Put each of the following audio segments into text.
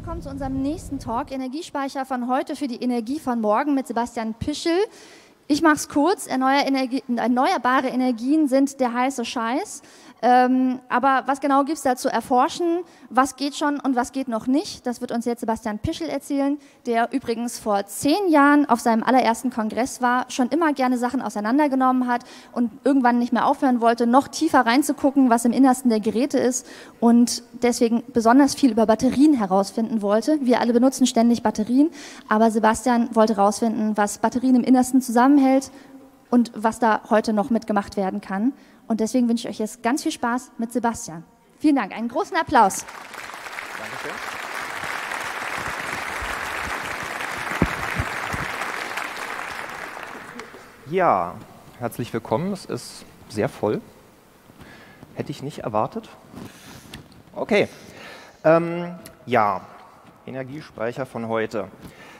willkommen zu unserem nächsten Talk, Energiespeicher von heute für die Energie von morgen mit Sebastian Pischel. Ich mache es kurz, erneuerbare Energien sind der heiße Scheiß. Aber was genau gibt es da zu erforschen? Was geht schon und was geht noch nicht? Das wird uns jetzt Sebastian Pischel erzählen, der übrigens vor 10 Jahren auf seinem allerersten Kongress war, schon immer gerne Sachen auseinandergenommen hat und irgendwann nicht mehr aufhören wollte, noch tiefer reinzugucken, was im Innersten der Geräte ist und deswegen besonders viel über Batterien herausfinden wollte. Wir alle benutzen ständig Batterien, aber Sebastian wollte herausfinden, was Batterien im Innersten zusammenhält und was da heute noch mitgemacht werden kann. Und deswegen wünsche ich euch jetzt ganz viel Spaß mit Sebastian. Vielen Dank, einen großen Applaus. Dankeschön. Ja, herzlich willkommen. Es ist sehr voll. Hätte ich nicht erwartet. Okay. Ja, Energiespeicher von heute.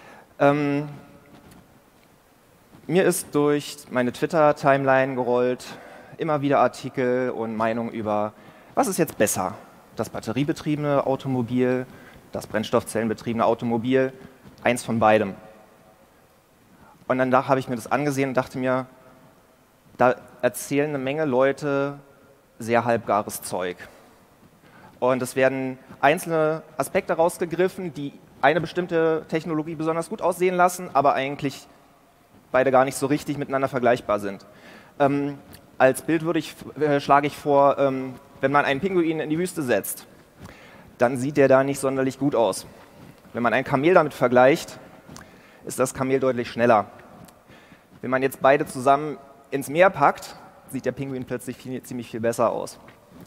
Mir ist durch meine Twitter-Timeline gerollt, immer wieder Artikel und Meinungen über, was ist jetzt besser? Das batteriebetriebene Automobil, das brennstoffzellenbetriebene Automobil, eins von beidem. Und dann habe ich mir das angesehen und dachte mir, da erzählen eine Menge Leute sehr halbgares Zeug. Und es werden einzelne Aspekte rausgegriffen, die eine bestimmte Technologie besonders gut aussehen lassen, aber eigentlich beide gar nicht so richtig miteinander vergleichbar sind. Als Bild schlage ich vor, wenn man einen Pinguin in die Wüste setzt, dann sieht der da nicht sonderlich gut aus. Wenn man ein Kamel damit vergleicht, ist das Kamel deutlich schneller. Wenn man jetzt beide zusammen ins Meer packt, sieht der Pinguin plötzlich ziemlich viel besser aus.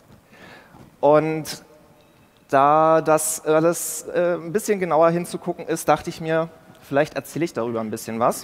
Und da das alles ein bisschen genauer hinzugucken ist, dachte ich mir, vielleicht erzähle ich darüber ein bisschen was.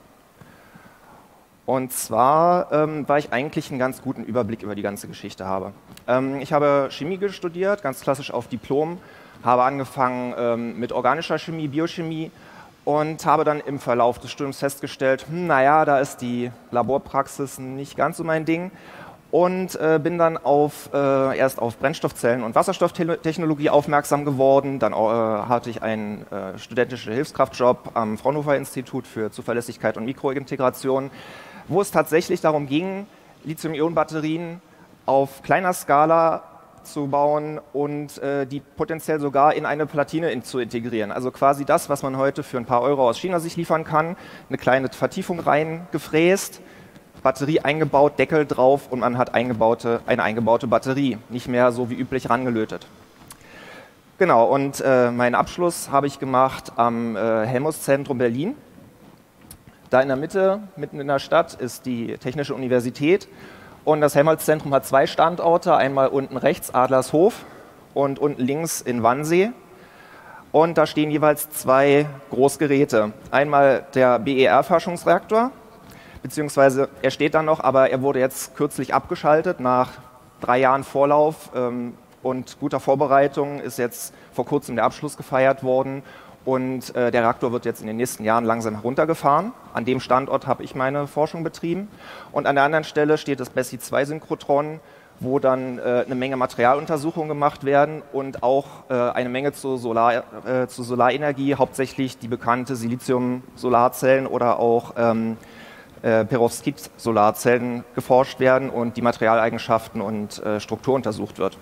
Und zwar, weil ich eigentlich einen ganz guten Überblick über die ganze Geschichte habe. Ich habe Chemie studiert, ganz klassisch auf Diplom, habe angefangen mit organischer Chemie, Biochemie und habe dann im Verlauf des Studiums festgestellt, naja, da ist die Laborpraxis nicht ganz so mein Ding und bin dann erst auf Brennstoffzellen und Wasserstofftechnologie aufmerksam geworden. Dann hatte ich einen studentischen Hilfskraftjob am Fraunhofer-Institut für Zuverlässigkeit und Mikrointegration, wo es tatsächlich darum ging, Lithium-Ionen-Batterien auf kleiner Skala zu bauen und die potenziell sogar in eine Platine zu integrieren. Also quasi das, was man heute für ein paar Euro aus China sich liefern kann, eine kleine Vertiefung reingefräst, Batterie eingebaut, Deckel drauf und man hat eine eingebaute Batterie, nicht mehr so wie üblich rangelötet. Genau, und meinen Abschluss habe ich gemacht am Helmholtz-Zentrum Berlin. Da in der Mitte, mitten in der Stadt, ist die Technische Universität und das Helmholtz-Zentrum hat 2 Standorte, einmal unten rechts Adlershof und unten links in Wannsee. Und da stehen jeweils 2 Großgeräte. Einmal der BER-Forschungsreaktor, beziehungsweise er steht da noch, aber er wurde jetzt kürzlich abgeschaltet nach 3 Jahren Vorlauf und guter Vorbereitung ist jetzt vor kurzem der Abschluss gefeiert worden. Und der Reaktor wird jetzt in den nächsten Jahren langsam heruntergefahren. An dem Standort habe ich meine Forschung betrieben. Und an der anderen Stelle steht das BESSY-2-Synchrotron, wo dann eine Menge Materialuntersuchungen gemacht werden und auch eine Menge zu Solarenergie, hauptsächlich die bekannte Silizium-Solarzellen oder auch Perovskit-Solarzellen geforscht werden und die Materialeigenschaften und Struktur untersucht wird.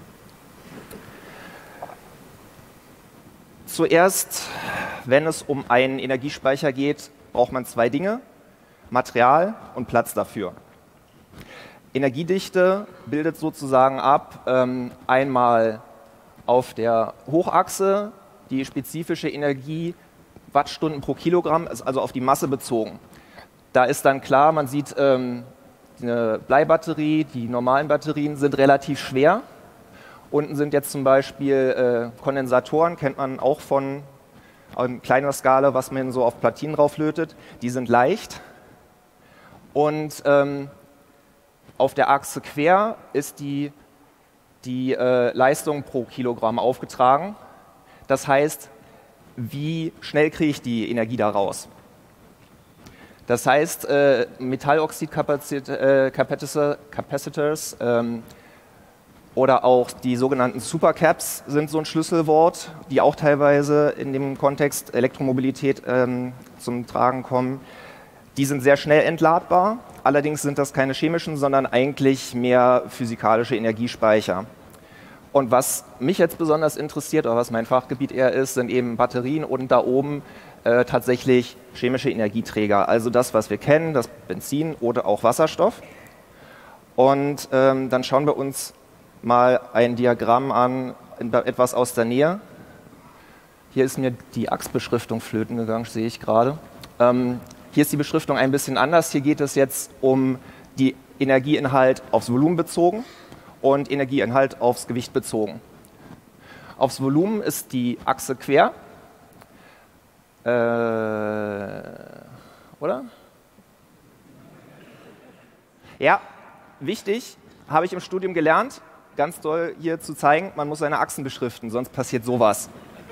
Zuerst, wenn es um einen Energiespeicher geht, braucht man 2 Dinge, Material und Platz dafür. Energiedichte bildet sozusagen ab, einmal auf der Hochachse die spezifische Energie, Wattstunden pro Kilogramm, also auf die Masse bezogen. Da ist dann klar, man sieht, eine Bleibatterie, die normalen Batterien sind relativ schwer. Unten sind jetzt zum Beispiel Kondensatoren, kennt man auch von kleiner Skala, was man so auf Platinen drauflötet. Die sind leicht. Und auf der Achse quer ist die Leistung pro Kilogramm aufgetragen. Das heißt, wie schnell kriege ich die Energie da raus? Das heißt, Metalloxid-Capacitors Oder auch die sogenannten Supercaps sind so ein Schlüsselwort, die auch teilweise in dem Kontext Elektromobilität zum Tragen kommen. Die sind sehr schnell entladbar, allerdings sind das keine chemischen, sondern eigentlich mehr physikalische Energiespeicher. Und was mich jetzt besonders interessiert, oder was mein Fachgebiet eher ist, sind eben Batterien und da oben tatsächlich chemische Energieträger. Also das, was wir kennen, das Benzin oder auch Wasserstoff. Und dann schauen wir uns mal ein Diagramm an, etwas aus der Nähe. Hier ist mir die Achsbeschriftung flöten gegangen, sehe ich gerade. Hier ist die Beschriftung ein bisschen anders. Hier geht es jetzt um die Energieinhalt aufs Volumen bezogen und Energieinhalt aufs Gewicht bezogen. Aufs Volumen ist die Achse quer. Oder? Ja, wichtig, habe ich im Studium gelernt, ganz toll hier zu zeigen, man muss seine Achsen beschriften, sonst passiert sowas.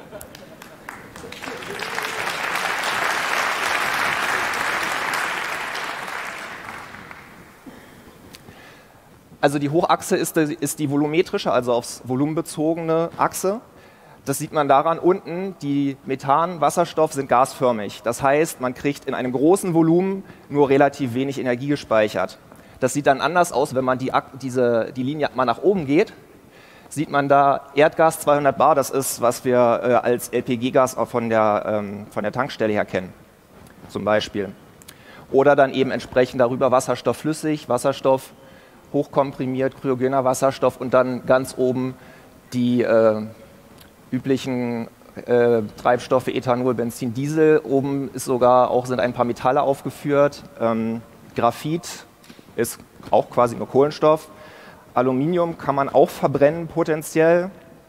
Also die Hochachse ist die volumetrische, also aufs Volumen bezogene Achse. Das sieht man daran, unten die Methan, Wasserstoff sind gasförmig. Das heißt, man kriegt in einem großen Volumen nur relativ wenig Energie gespeichert. Das sieht dann anders aus, wenn man die Linie mal nach oben geht. Sieht man da Erdgas 200 bar, das ist, was wir als LPG-Gas auch von der Tankstelle her kennen, zum Beispiel. Oder dann eben entsprechend darüber Wasserstoff flüssig, Wasserstoff hochkomprimiert, kryogener Wasserstoff und dann ganz oben die üblichen Treibstoffe, Ethanol, Benzin, Diesel. Oben sind ein paar Metalle aufgeführt. Graphit ist auch quasi nur Kohlenstoff. Aluminium kann man auch verbrennen potenziell.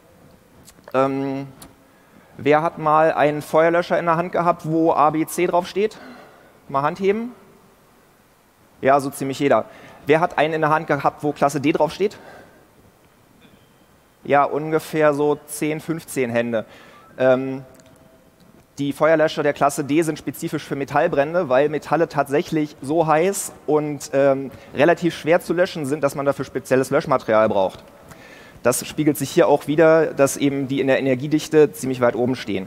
Wer hat mal einen Feuerlöscher in der Hand gehabt, wo ABC draufsteht? Mal Hand heben. Ja, so ziemlich jeder. Wer hat einen in der Hand gehabt, wo Klasse D draufsteht? Ja, ungefähr so 10, 15 Hände. Die Feuerlöscher der Klasse D sind spezifisch für Metallbrände, weil Metalle tatsächlich so heiß und relativ schwer zu löschen sind, dass man dafür spezielles Löschmaterial braucht. Das spiegelt sich hier auch wider, dass eben die in der Energiedichte ziemlich weit oben stehen.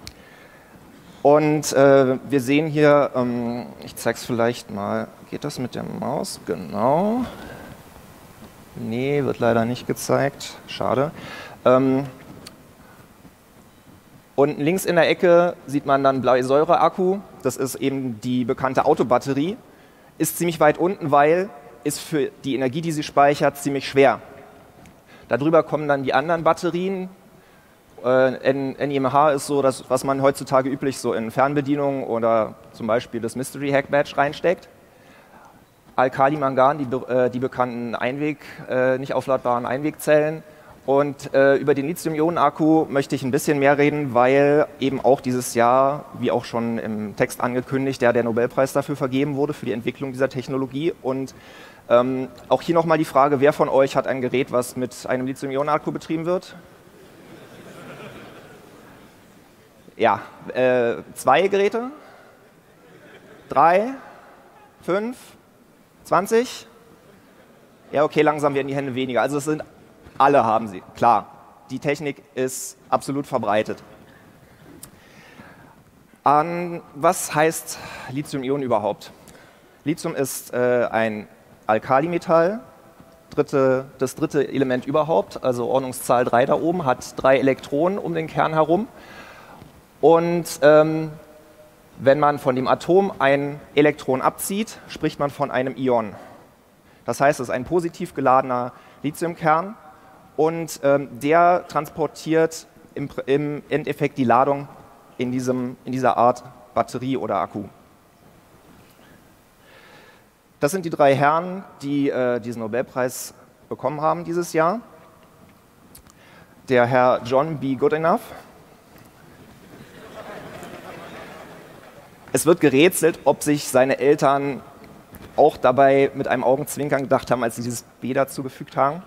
Und wir sehen hier, ich zeige es vielleicht mal, geht das mit der Maus? Genau. Nee, wird leider nicht gezeigt, schade. Unten links in der Ecke sieht man dann Bleisäureakku, das ist eben die bekannte Autobatterie, ist ziemlich weit unten, weil ist für die Energie, die sie speichert, ziemlich schwer. Darüber kommen dann die anderen Batterien. NiMH ist so das, was man heutzutage üblich so in Fernbedienungen oder zum Beispiel das Mystery Hack Badge reinsteckt. Alkali-Mangan, die bekannten nicht aufladbaren Einwegzellen. Und über den Lithium-Ionen-Akku möchte ich ein bisschen mehr reden, weil eben auch dieses Jahr, wie auch schon im Text angekündigt, der Nobelpreis dafür vergeben wurde, für die Entwicklung dieser Technologie. Und auch hier nochmal die Frage, wer von euch hat ein Gerät, was mit einem Lithium-Ionen-Akku betrieben wird? Ja, 2 Geräte? 3? 5? 20? Ja, okay, langsam werden die Hände weniger. Also alle haben sie, klar. Die Technik ist absolut verbreitet. Was heißt Lithium-Ionen überhaupt? Lithium ist ein Alkalimetall, das dritte Element überhaupt, also Ordnungszahl 3 da oben, hat 3 Elektronen um den Kern herum. Und wenn man von dem Atom ein Elektron abzieht, spricht man von einem Ion. Das heißt, es ist ein positiv geladener Lithiumkern und der transportiert im Endeffekt die Ladung in dieser Art Batterie oder Akku. Das sind die 3 Herren, die diesen Nobelpreis bekommen haben dieses Jahr. Der Herr John B. Goodenough. Es wird gerätselt, ob sich seine Eltern auch dabei mit einem Augenzwinkern gedacht haben, als sie dieses B dazugefügt haben.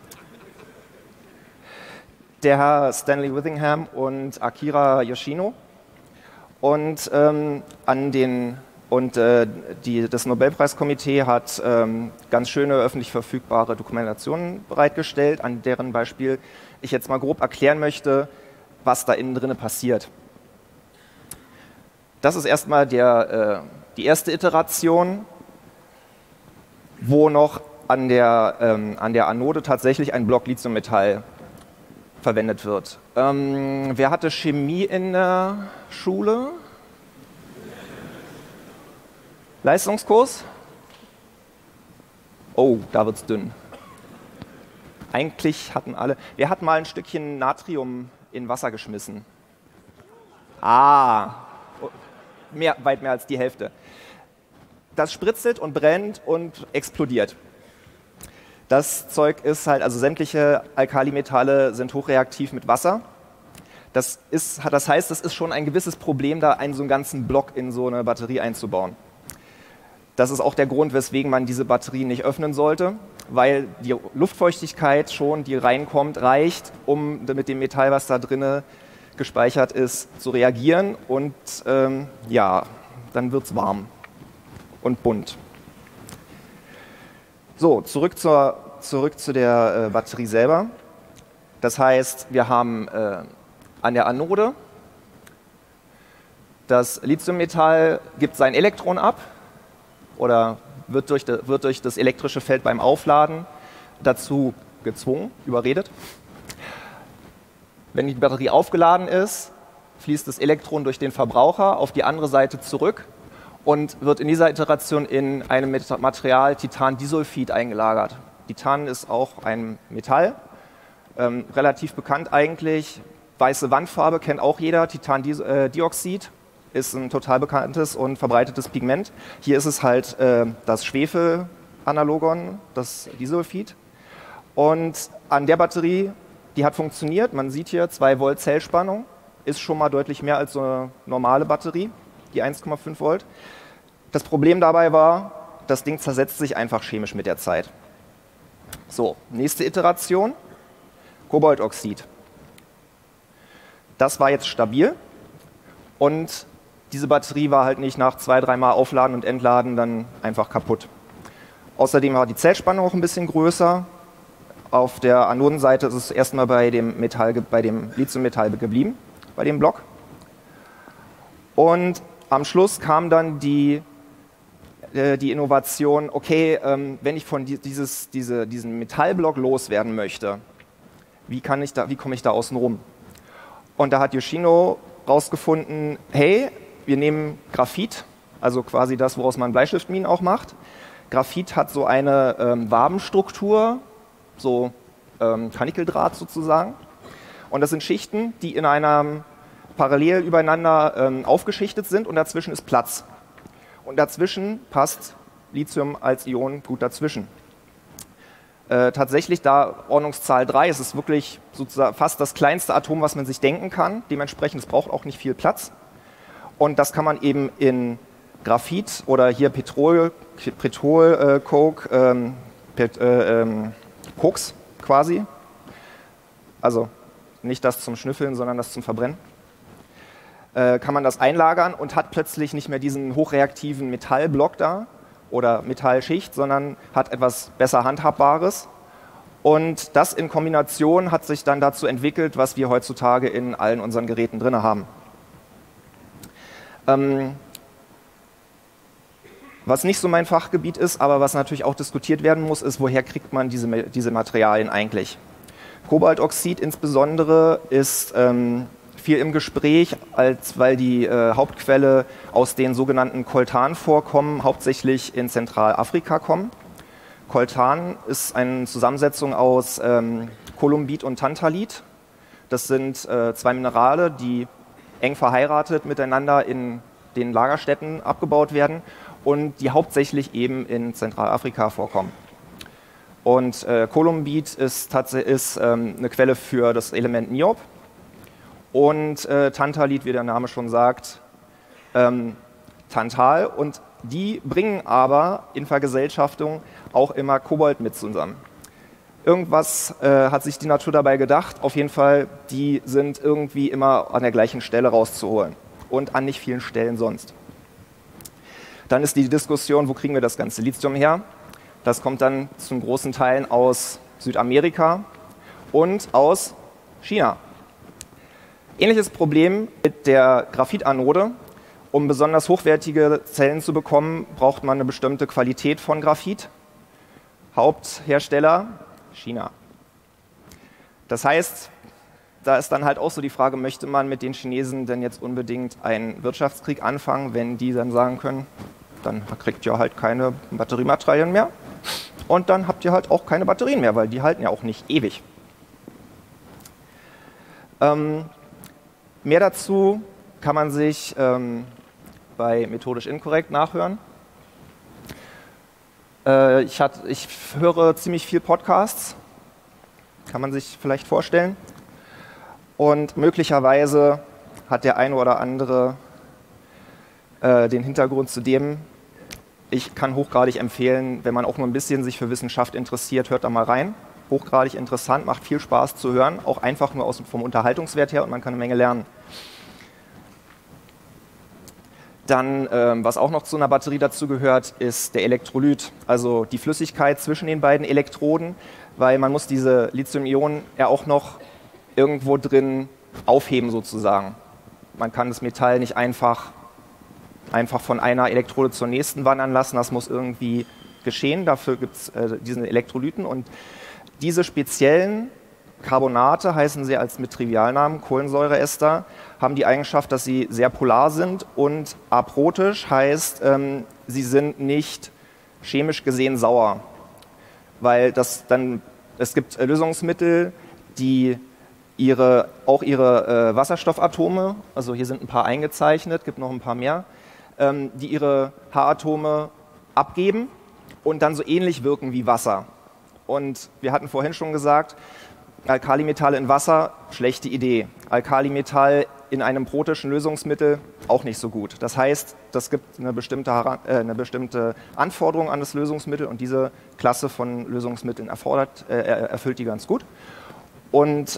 Der Herr Stanley Withingham und Akira Yoshino. Und an den Und das Nobelpreiskomitee hat ganz schöne öffentlich verfügbare Dokumentationen bereitgestellt, an deren Beispiel ich jetzt mal grob erklären möchte, was da innen drin passiert. Das ist erstmal die erste Iteration, wo noch an der Anode tatsächlich ein Block Lithiummetall verwendet wird. Wer hatte Chemie in der Schule? Leistungskurs? Oh, da wird's dünn. Eigentlich hatten alle. Wer hat mal ein Stückchen Natrium in Wasser geschmissen? Weit mehr als die Hälfte. Das spritzelt und brennt und explodiert. Das Zeug ist halt, also sämtliche Alkalimetalle sind hochreaktiv mit Wasser. Das heißt, es ist schon ein gewisses Problem, da so einen ganzen Block in so eine Batterie einzubauen. Das ist auch der Grund, weswegen man diese Batterie nicht öffnen sollte, weil die Luftfeuchtigkeit schon, die reinkommt, reicht, um mit dem Metall, was da drin gespeichert ist, zu reagieren. Und dann wird es warm und bunt. So, zurück zu der Batterie selber. Das heißt, wir haben an der Anode das Lithiummetall gibt sein Elektron ab oder wird durch das elektrische Feld beim Aufladen dazu gezwungen, überredet. Wenn die Batterie aufgeladen ist, fließt das Elektron durch den Verbraucher auf die andere Seite zurück und wird in dieser Iteration in einem Material Titandisulfid eingelagert. Titan ist auch ein Metall, relativ bekannt eigentlich. Weiße Wandfarbe kennt auch jeder, Titandioxid ist ein total bekanntes und verbreitetes Pigment. Hier ist es halt das Schwefelanalogon, das Disulfid. Und an der Batterie, die hat funktioniert, man sieht hier 2 Volt Zellspannung, ist schon mal deutlich mehr als so eine normale Batterie, die 1,5 Volt. Das Problem dabei war, das Ding zersetzt sich einfach chemisch mit der Zeit. So, nächste Iteration, Kobaltoxid. Das war jetzt stabil und diese Batterie war halt nicht nach 2-3 Mal Aufladen und Entladen dann einfach kaputt. Außerdem war die Zellspannung auch ein bisschen größer. Auf der Anodenseite ist es erstmal bei dem Lithiummetall geblieben, bei dem Block. Und am Schluss kam dann die Innovation, okay, wenn ich von diesem Metallblock loswerden möchte, wie komme ich da außen rum? Und da hat Yoshino rausgefunden, hey, wir nehmen Graphit, also quasi das, woraus man Bleistiftminen auch macht. Graphit hat so eine Wabenstruktur, so Kanikeldraht sozusagen. Und das sind Schichten, die in einem parallel übereinander aufgeschichtet sind und dazwischen ist Platz. Und dazwischen passt Lithium als Ion gut dazwischen. Tatsächlich da Ordnungszahl 3, es ist wirklich sozusagen fast das kleinste Atom, was man sich denken kann. Dementsprechend, es braucht auch nicht viel Platz. Und das kann man eben in Graphit oder hier Petrol, Coke, Koks quasi. Also nicht das zum Schnüffeln, sondern das zum Verbrennen. Kann man das einlagern und hat plötzlich nicht mehr diesen hochreaktiven Metallblock da oder Metallschicht, sondern hat etwas besser Handhabbares. Und das in Kombination hat sich dann dazu entwickelt, was wir heutzutage in allen unseren Geräten drin haben. Was nicht so mein Fachgebiet ist, aber was natürlich auch diskutiert werden muss, ist, woher kriegt man diese Materialien eigentlich? Kobaltoxid insbesondere ist viel im Gespräch, weil die Hauptquelle aus den sogenannten Coltan-Vorkommen hauptsächlich in Zentralafrika kommen. Coltan ist eine Zusammensetzung aus Kolumbit und Tantalit. Das sind 2 Minerale, die eng verheiratet miteinander in den Lagerstätten abgebaut werden und die hauptsächlich eben in Zentralafrika vorkommen. Und Kolumbit ist eine Quelle für das Element Niob und Tantalit, wie der Name schon sagt, Tantal. Und die bringen aber in Vergesellschaftung auch immer Kobalt mit zusammen. Irgendwas hat sich die Natur dabei gedacht. Auf jeden Fall, die sind irgendwie immer an der gleichen Stelle rauszuholen und an nicht vielen Stellen sonst. Dann ist die Diskussion, wo kriegen wir das ganze Lithium her? Das kommt dann zum großen Teil aus Südamerika und aus China. Ähnliches Problem mit der Graphitanode. Um besonders hochwertige Zellen zu bekommen, braucht man eine bestimmte Qualität von Graphit. Haupthersteller China. Das heißt, da ist dann halt auch so die Frage, möchte man mit den Chinesen denn jetzt unbedingt einen Wirtschaftskrieg anfangen, wenn die dann sagen können, dann kriegt ihr halt keine Batteriematerialien mehr und dann habt ihr halt auch keine Batterien mehr, weil die halten ja auch nicht ewig. Mehr dazu kann man sich bei Methodisch Inkorrekt nachhören. Ich höre ziemlich viel Podcasts, kann man sich vielleicht vorstellen. Und möglicherweise hat der eine oder andere den Hintergrund zu dem. Ich kann hochgradig empfehlen, wenn man auch nur ein bisschen sich für Wissenschaft interessiert, hört da mal rein. Hochgradig interessant, macht viel Spaß zu hören, auch einfach nur vom Unterhaltungswert her und man kann eine Menge lernen. Dann, was auch noch zu einer Batterie dazu gehört, ist der Elektrolyt, also die Flüssigkeit zwischen den beiden Elektroden, weil man muss diese Lithium-Ionen ja auch noch irgendwo drin aufheben sozusagen. Man kann das Metall nicht einfach von einer Elektrode zur nächsten wandern lassen, das muss irgendwie geschehen, dafür gibt es diesen Elektrolyten und diese speziellen Carbonate, heißen sie mit Trivialnamen, Kohlensäureester, haben die Eigenschaft, dass sie sehr polar sind und aprotisch heißt, sie sind nicht chemisch gesehen sauer, weil es gibt Lösungsmittel, die ihre Wasserstoffatome, also hier sind ein paar eingezeichnet, gibt noch ein paar mehr, die ihre H-Atome abgeben und dann so ähnlich wirken wie Wasser. Und wir hatten vorhin schon gesagt, Alkalimetall in Wasser, schlechte Idee. Alkalimetall in einem protischen Lösungsmittel, auch nicht so gut. Das heißt, das gibt eine bestimmte Anforderung an das Lösungsmittel und diese Klasse von Lösungsmitteln erfüllt die ganz gut. Und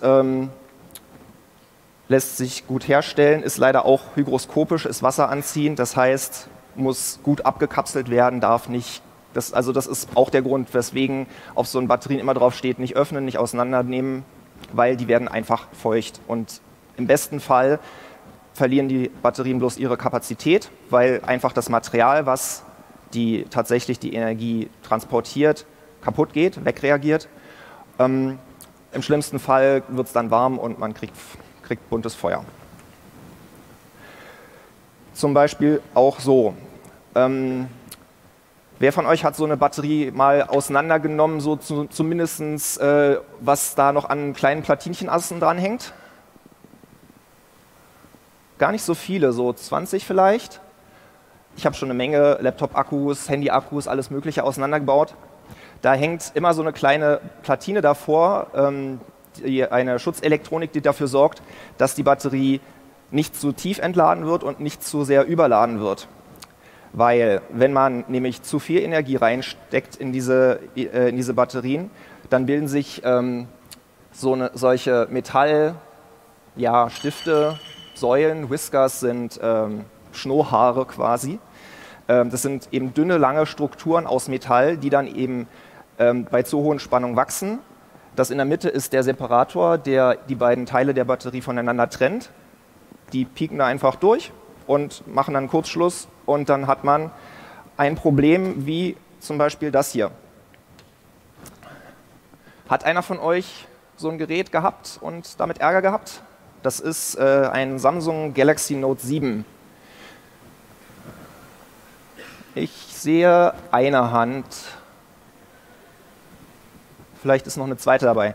lässt sich gut herstellen, ist leider auch hygroskopisch, ist wasseranziehend, das heißt, muss gut abgekapselt werden, darf nicht. Das ist auch der Grund, weswegen auf so einen Batterien immer drauf steht, nicht öffnen, nicht auseinandernehmen, weil die werden einfach feucht. Und im besten Fall verlieren die Batterien bloß ihre Kapazität, weil einfach das Material, was tatsächlich die Energie transportiert, kaputt geht, wegreagiert. Im schlimmsten Fall wird es dann warm und man kriegt buntes Feuer. Zum Beispiel auch so. Wer von euch hat so eine Batterie mal auseinandergenommen, so zumindest was da noch an kleinen Platinchenachsen dran hängt? Gar nicht so viele, so 20 vielleicht. Ich habe schon eine Menge Laptop-Akkus, Handy-Akkus, alles Mögliche auseinandergebaut. Da hängt immer so eine kleine Platine davor, eine Schutzelektronik, die dafür sorgt, dass die Batterie nicht zu tief entladen wird und nicht zu sehr überladen wird. Weil wenn man nämlich zu viel Energie reinsteckt in diese Batterien, dann bilden sich solche Stifte, Säulen, Whiskers sind Schnurrhaare quasi. Das sind eben dünne, lange Strukturen aus Metall, die dann eben bei zu hohen Spannungen wachsen. Das in der Mitte ist der Separator, der die beiden Teile der Batterie voneinander trennt. Die pieken da einfach durch und machen dann einen Kurzschluss und dann hat man ein Problem wie zum Beispiel das hier. Hat einer von euch so ein Gerät gehabt und damit Ärger gehabt? Das ist ein Samsung Galaxy Note 7. Ich sehe eine Hand. Vielleicht ist noch eine zweite dabei.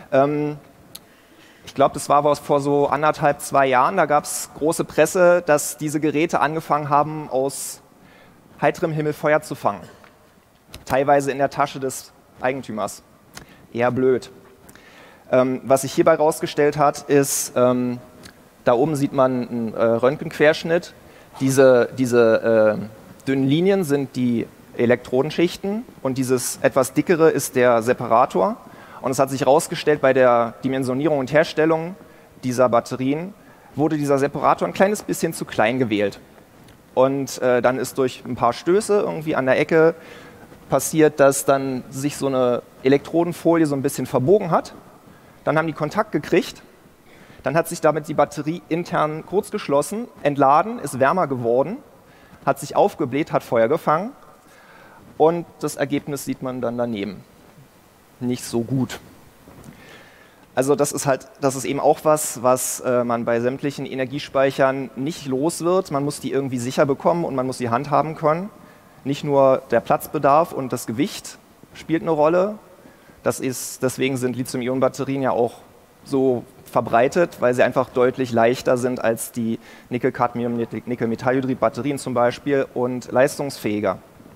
Ich glaube, das war vor so 1,5, 2 Jahren. Da gab es große Presse, dass diese Geräte angefangen haben, aus heiterem Himmel Feuer zu fangen. Teilweise in der Tasche des Eigentümers. Eher blöd. Was sich hierbei herausgestellt hat, ist, da oben sieht man einen Röntgenquerschnitt. Diese dünnen Linien sind die Elektrodenschichten und dieses etwas dickere ist der Separator. Und es hat sich herausgestellt, bei der Dimensionierung und Herstellung dieser Batterien wurde dieser Separator ein kleines bisschen zu klein gewählt. Und dann ist durch ein paar Stöße irgendwie an der Ecke passiert, dass dann sich so eine Elektrodenfolie so ein bisschen verbogen hat. Dann haben die Kontakt gekriegt. Dann hat sich damit die Batterie intern kurz geschlossen, entladen, ist wärmer geworden, hat sich aufgebläht, hat Feuer gefangen. Und das Ergebnis sieht man dann daneben. Nicht so gut. Also das ist eben auch was man bei sämtlichen Energiespeichern nicht los wird. Man muss die irgendwie sicher bekommen und man muss sie handhaben können. Nicht nur der Platzbedarf und das Gewicht spielt eine Rolle. Deswegen sind Lithium-Ionen-Batterien ja auch so verbreitet, weil sie einfach deutlich leichter sind als die Nickel-Cadmium-Nickel-Metallhydrid-Batterien zum Beispiel und leistungsfähiger.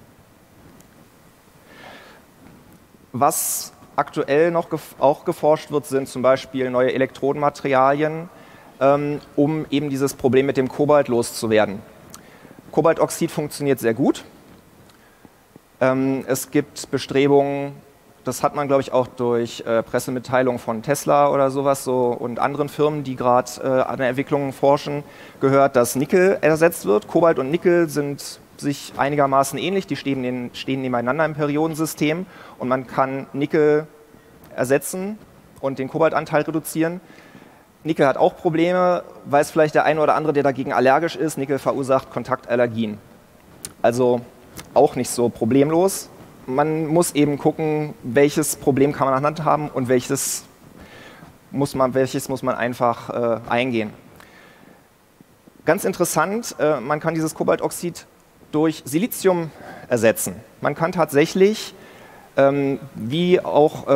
Was aktuell noch auch geforscht wird, sind zum Beispiel neue Elektrodenmaterialien, um eben dieses Problem mit dem Kobalt loszuwerden. Kobaltoxid funktioniert sehr gut. Es gibt Bestrebungen, das hat man, glaube ich, auch durch Pressemitteilungen von Tesla oder sowas und anderen Firmen, die gerade an der Entwicklung forschen, gehört, dass Nickel ersetzt wird. Kobalt und Nickel sind sich einigermaßen ähnlich, die stehen nebeneinander im Periodensystem und man kann Nickel ersetzen und den Kobaltanteil reduzieren. Nickel hat auch Probleme, weiß vielleicht der eine oder andere, der dagegen allergisch ist. Nickel verursacht Kontaktallergien. Also auch nicht so problemlos. Man muss eben gucken, welches Problem kann man anhand haben und welches muss man einfach eingehen. Ganz interessant, man kann dieses Kobaltoxid durch Silizium ersetzen. Man kann tatsächlich, wie auch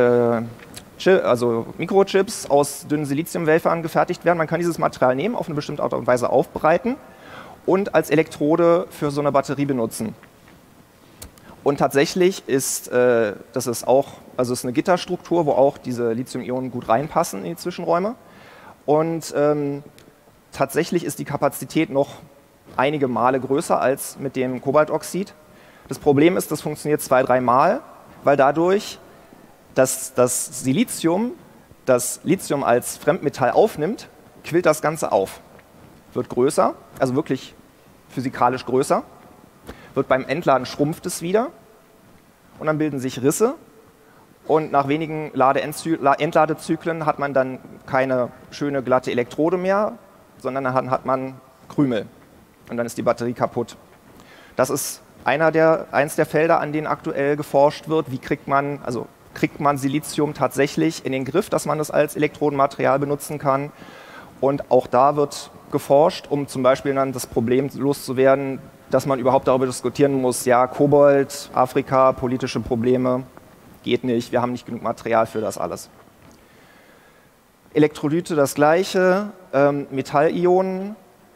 Mikrochips aus dünnen Siliziumwafern gefertigt werden, man kann dieses Material nehmen, auf eine bestimmte Art und Weise aufbereiten und als Elektrode für so eine Batterie benutzen. Und tatsächlich ist das ist eine Gitterstruktur, wo auch diese Lithium-Ionen gut reinpassen in die Zwischenräume. Und tatsächlich ist die Kapazität noch einige Male größer als mit dem Kobaltoxid. Das Problem ist, das funktioniert 2-3 Mal, weil dadurch, dass das Lithium als Fremdmetall aufnimmt, quillt das Ganze auf. Wird größer, also wirklich physikalisch größer, wird beim Entladen schrumpft es wieder und dann bilden sich Risse und nach wenigen Entladezyklen hat man dann keine schöne glatte Elektrode mehr, sondern dann hat man Krümel und dann ist die Batterie kaputt. Das ist eins der Felder, an denen aktuell geforscht wird. Wie kriegt man Silizium tatsächlich in den Griff, dass man das als Elektrodenmaterial benutzen kann? Und auch da wird geforscht, um zum Beispiel dann das Problem loszuwerden, dass man überhaupt darüber diskutieren muss, ja, Kobold, Afrika, politische Probleme, geht nicht, wir haben nicht genug Material für das alles. Elektrolyte das Gleiche, Metallionen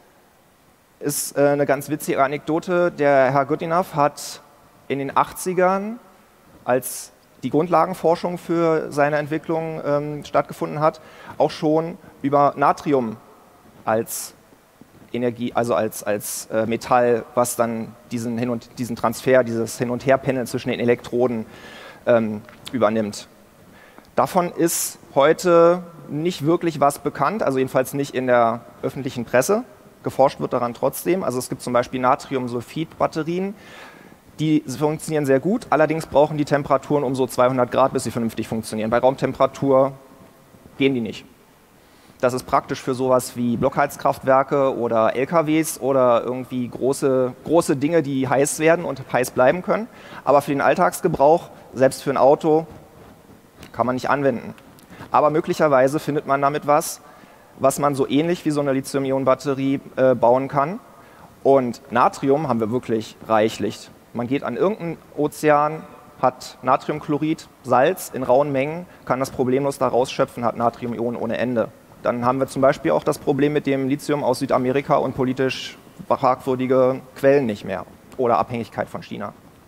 ist eine ganz witzige Anekdote. Der Herr Goodenough hat in den 80ern, als die Grundlagenforschung für seine Entwicklung stattgefunden hat, auch schon über Natrium als Energie, also als Metall, was dann diesen Transfer, dieses Hin- und Herpendeln zwischen den Elektroden übernimmt. Davon ist heute nicht wirklich was bekannt, also jedenfalls nicht in der öffentlichen Presse. Geforscht wird daran trotzdem. Also es gibt zum Beispiel Natriumsulfid-Batterien, die funktionieren sehr gut, allerdings brauchen die Temperaturen um so 200 Grad, bis sie vernünftig funktionieren. Bei Raumtemperatur gehen die nicht. Das ist praktisch für sowas wie Blockheizkraftwerke oder LKWs oder irgendwie große Dinge, die heiß werden und heiß bleiben können. Aber für den Alltagsgebrauch, selbst für ein Auto, kann man nicht anwenden. Aber möglicherweise findet man damit was man so ähnlich wie so eine Lithium-Ionen-Batterie bauen kann. Und Natrium haben wir wirklich reichlich. Man geht an irgendeinen Ozean, hat Natriumchlorid, Salz in rauen Mengen, kann das problemlos da rausschöpfen, hat Natrium-Ionen ohne Ende. Dann haben wir zum Beispiel auch das Problem mit dem Lithium aus Südamerika und politisch fragwürdige Quellen nicht mehr oder Abhängigkeit von China.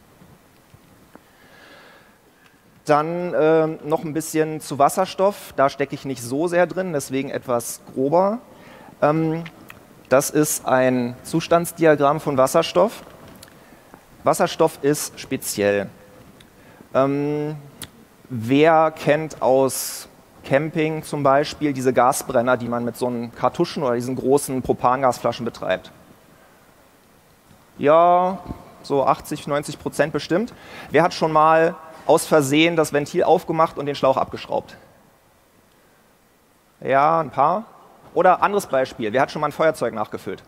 Dann noch ein bisschen zu Wasserstoff. Da stecke ich nicht so sehr drin, deswegen etwas grober. Das ist ein Zustandsdiagramm von Wasserstoff. Wasserstoff ist speziell. Wer kennt aus Camping zum Beispiel diese Gasbrenner, die man mit so einen Kartuschen oder diesen großen Propangasflaschen betreibt? Ja, so 80–90% bestimmt. Wer hat schon mal aus Versehen das Ventil aufgemacht und den Schlauch abgeschraubt? Ja, ein paar. Oder anderes Beispiel, wer hat schon mal ein Feuerzeug nachgefüllt?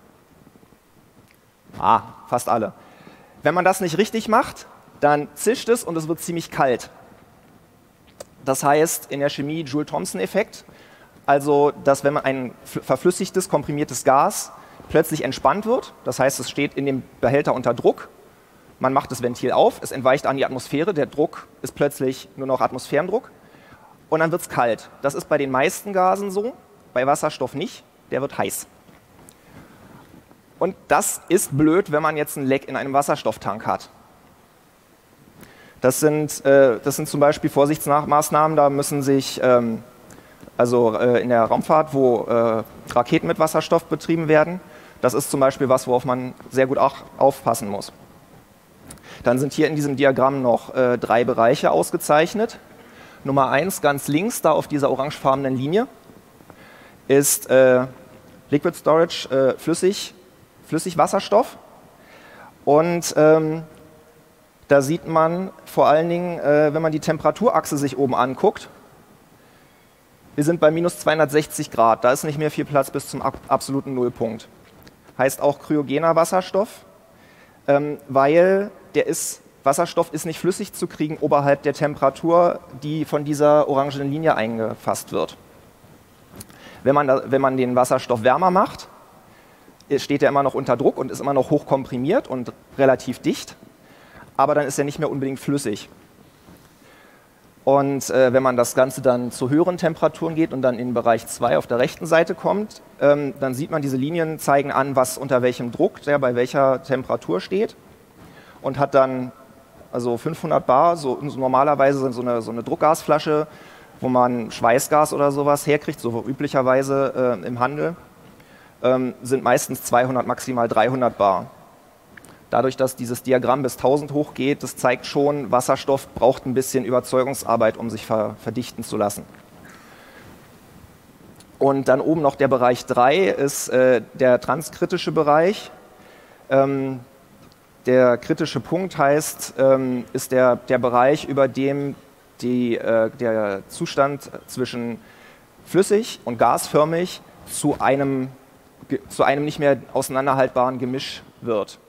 Ah, fast alle. Wenn man das nicht richtig macht, dann zischt es und es wird ziemlich kalt. Das heißt in der Chemie Joule-Thomson-Effekt, also dass wenn man ein verflüssigtes, komprimiertes Gas plötzlich entspannt wird, das heißt es steht in dem Behälter unter Druck, man macht das Ventil auf, es entweicht an die Atmosphäre, der Druck ist plötzlich nur noch Atmosphärendruck und dann wird es kalt. Das ist bei den meisten Gasen so, bei Wasserstoff nicht, der wird heiß. Und das ist blöd, wenn man jetzt ein Leck in einem Wasserstofftank hat. Das sind zum Beispiel Vorsichtsmaßnahmen, da müssen sich, in der Raumfahrt, wo Raketen mit Wasserstoff betrieben werden, das ist zum Beispiel was, worauf man sehr gut auch aufpassen muss. Dann sind hier in diesem Diagramm noch 3 Bereiche ausgezeichnet. Nummer 1, ganz links, da auf dieser orangefarbenen Linie, ist Liquid Storage, Flüssigwasserstoff. Und da sieht man vor allen Dingen, wenn man die Temperaturachse sich oben anguckt, wir sind bei minus 260 Grad, da ist nicht mehr viel Platz bis zum absoluten Nullpunkt. Heißt auch kryogener Wasserstoff, weil Wasserstoff ist nicht flüssig zu kriegen oberhalb der Temperatur, die von dieser orangenen Linie eingefasst wird. Wenn man den Wasserstoff wärmer macht, steht er immer noch unter Druck und ist immer noch hoch komprimiert und relativ dicht, aber dann ist er nicht mehr unbedingt flüssig. Und wenn man das Ganze dann zu höheren Temperaturen geht und dann in den Bereich 2 auf der rechten Seite kommt, dann sieht man, diese Linien zeigen an, was unter welchem Druck der bei welcher Temperatur steht und hat dann also 500 Bar, so normalerweise so eine Druckgasflasche, wo man Schweißgas oder sowas herkriegt, so üblicherweise im Handel, sind meistens 200, maximal 300 Bar. Dadurch, dass dieses Diagramm bis 1000 hochgeht, das zeigt schon, Wasserstoff braucht ein bisschen Überzeugungsarbeit, um sich verdichten zu lassen. Und dann oben noch der Bereich 3 ist der transkritische Bereich. Der kritische Punkt heißt, ist der Bereich, über dem der Zustand zwischen flüssig und gasförmig zu einem nicht mehr auseinanderhaltbaren Gemisch wird.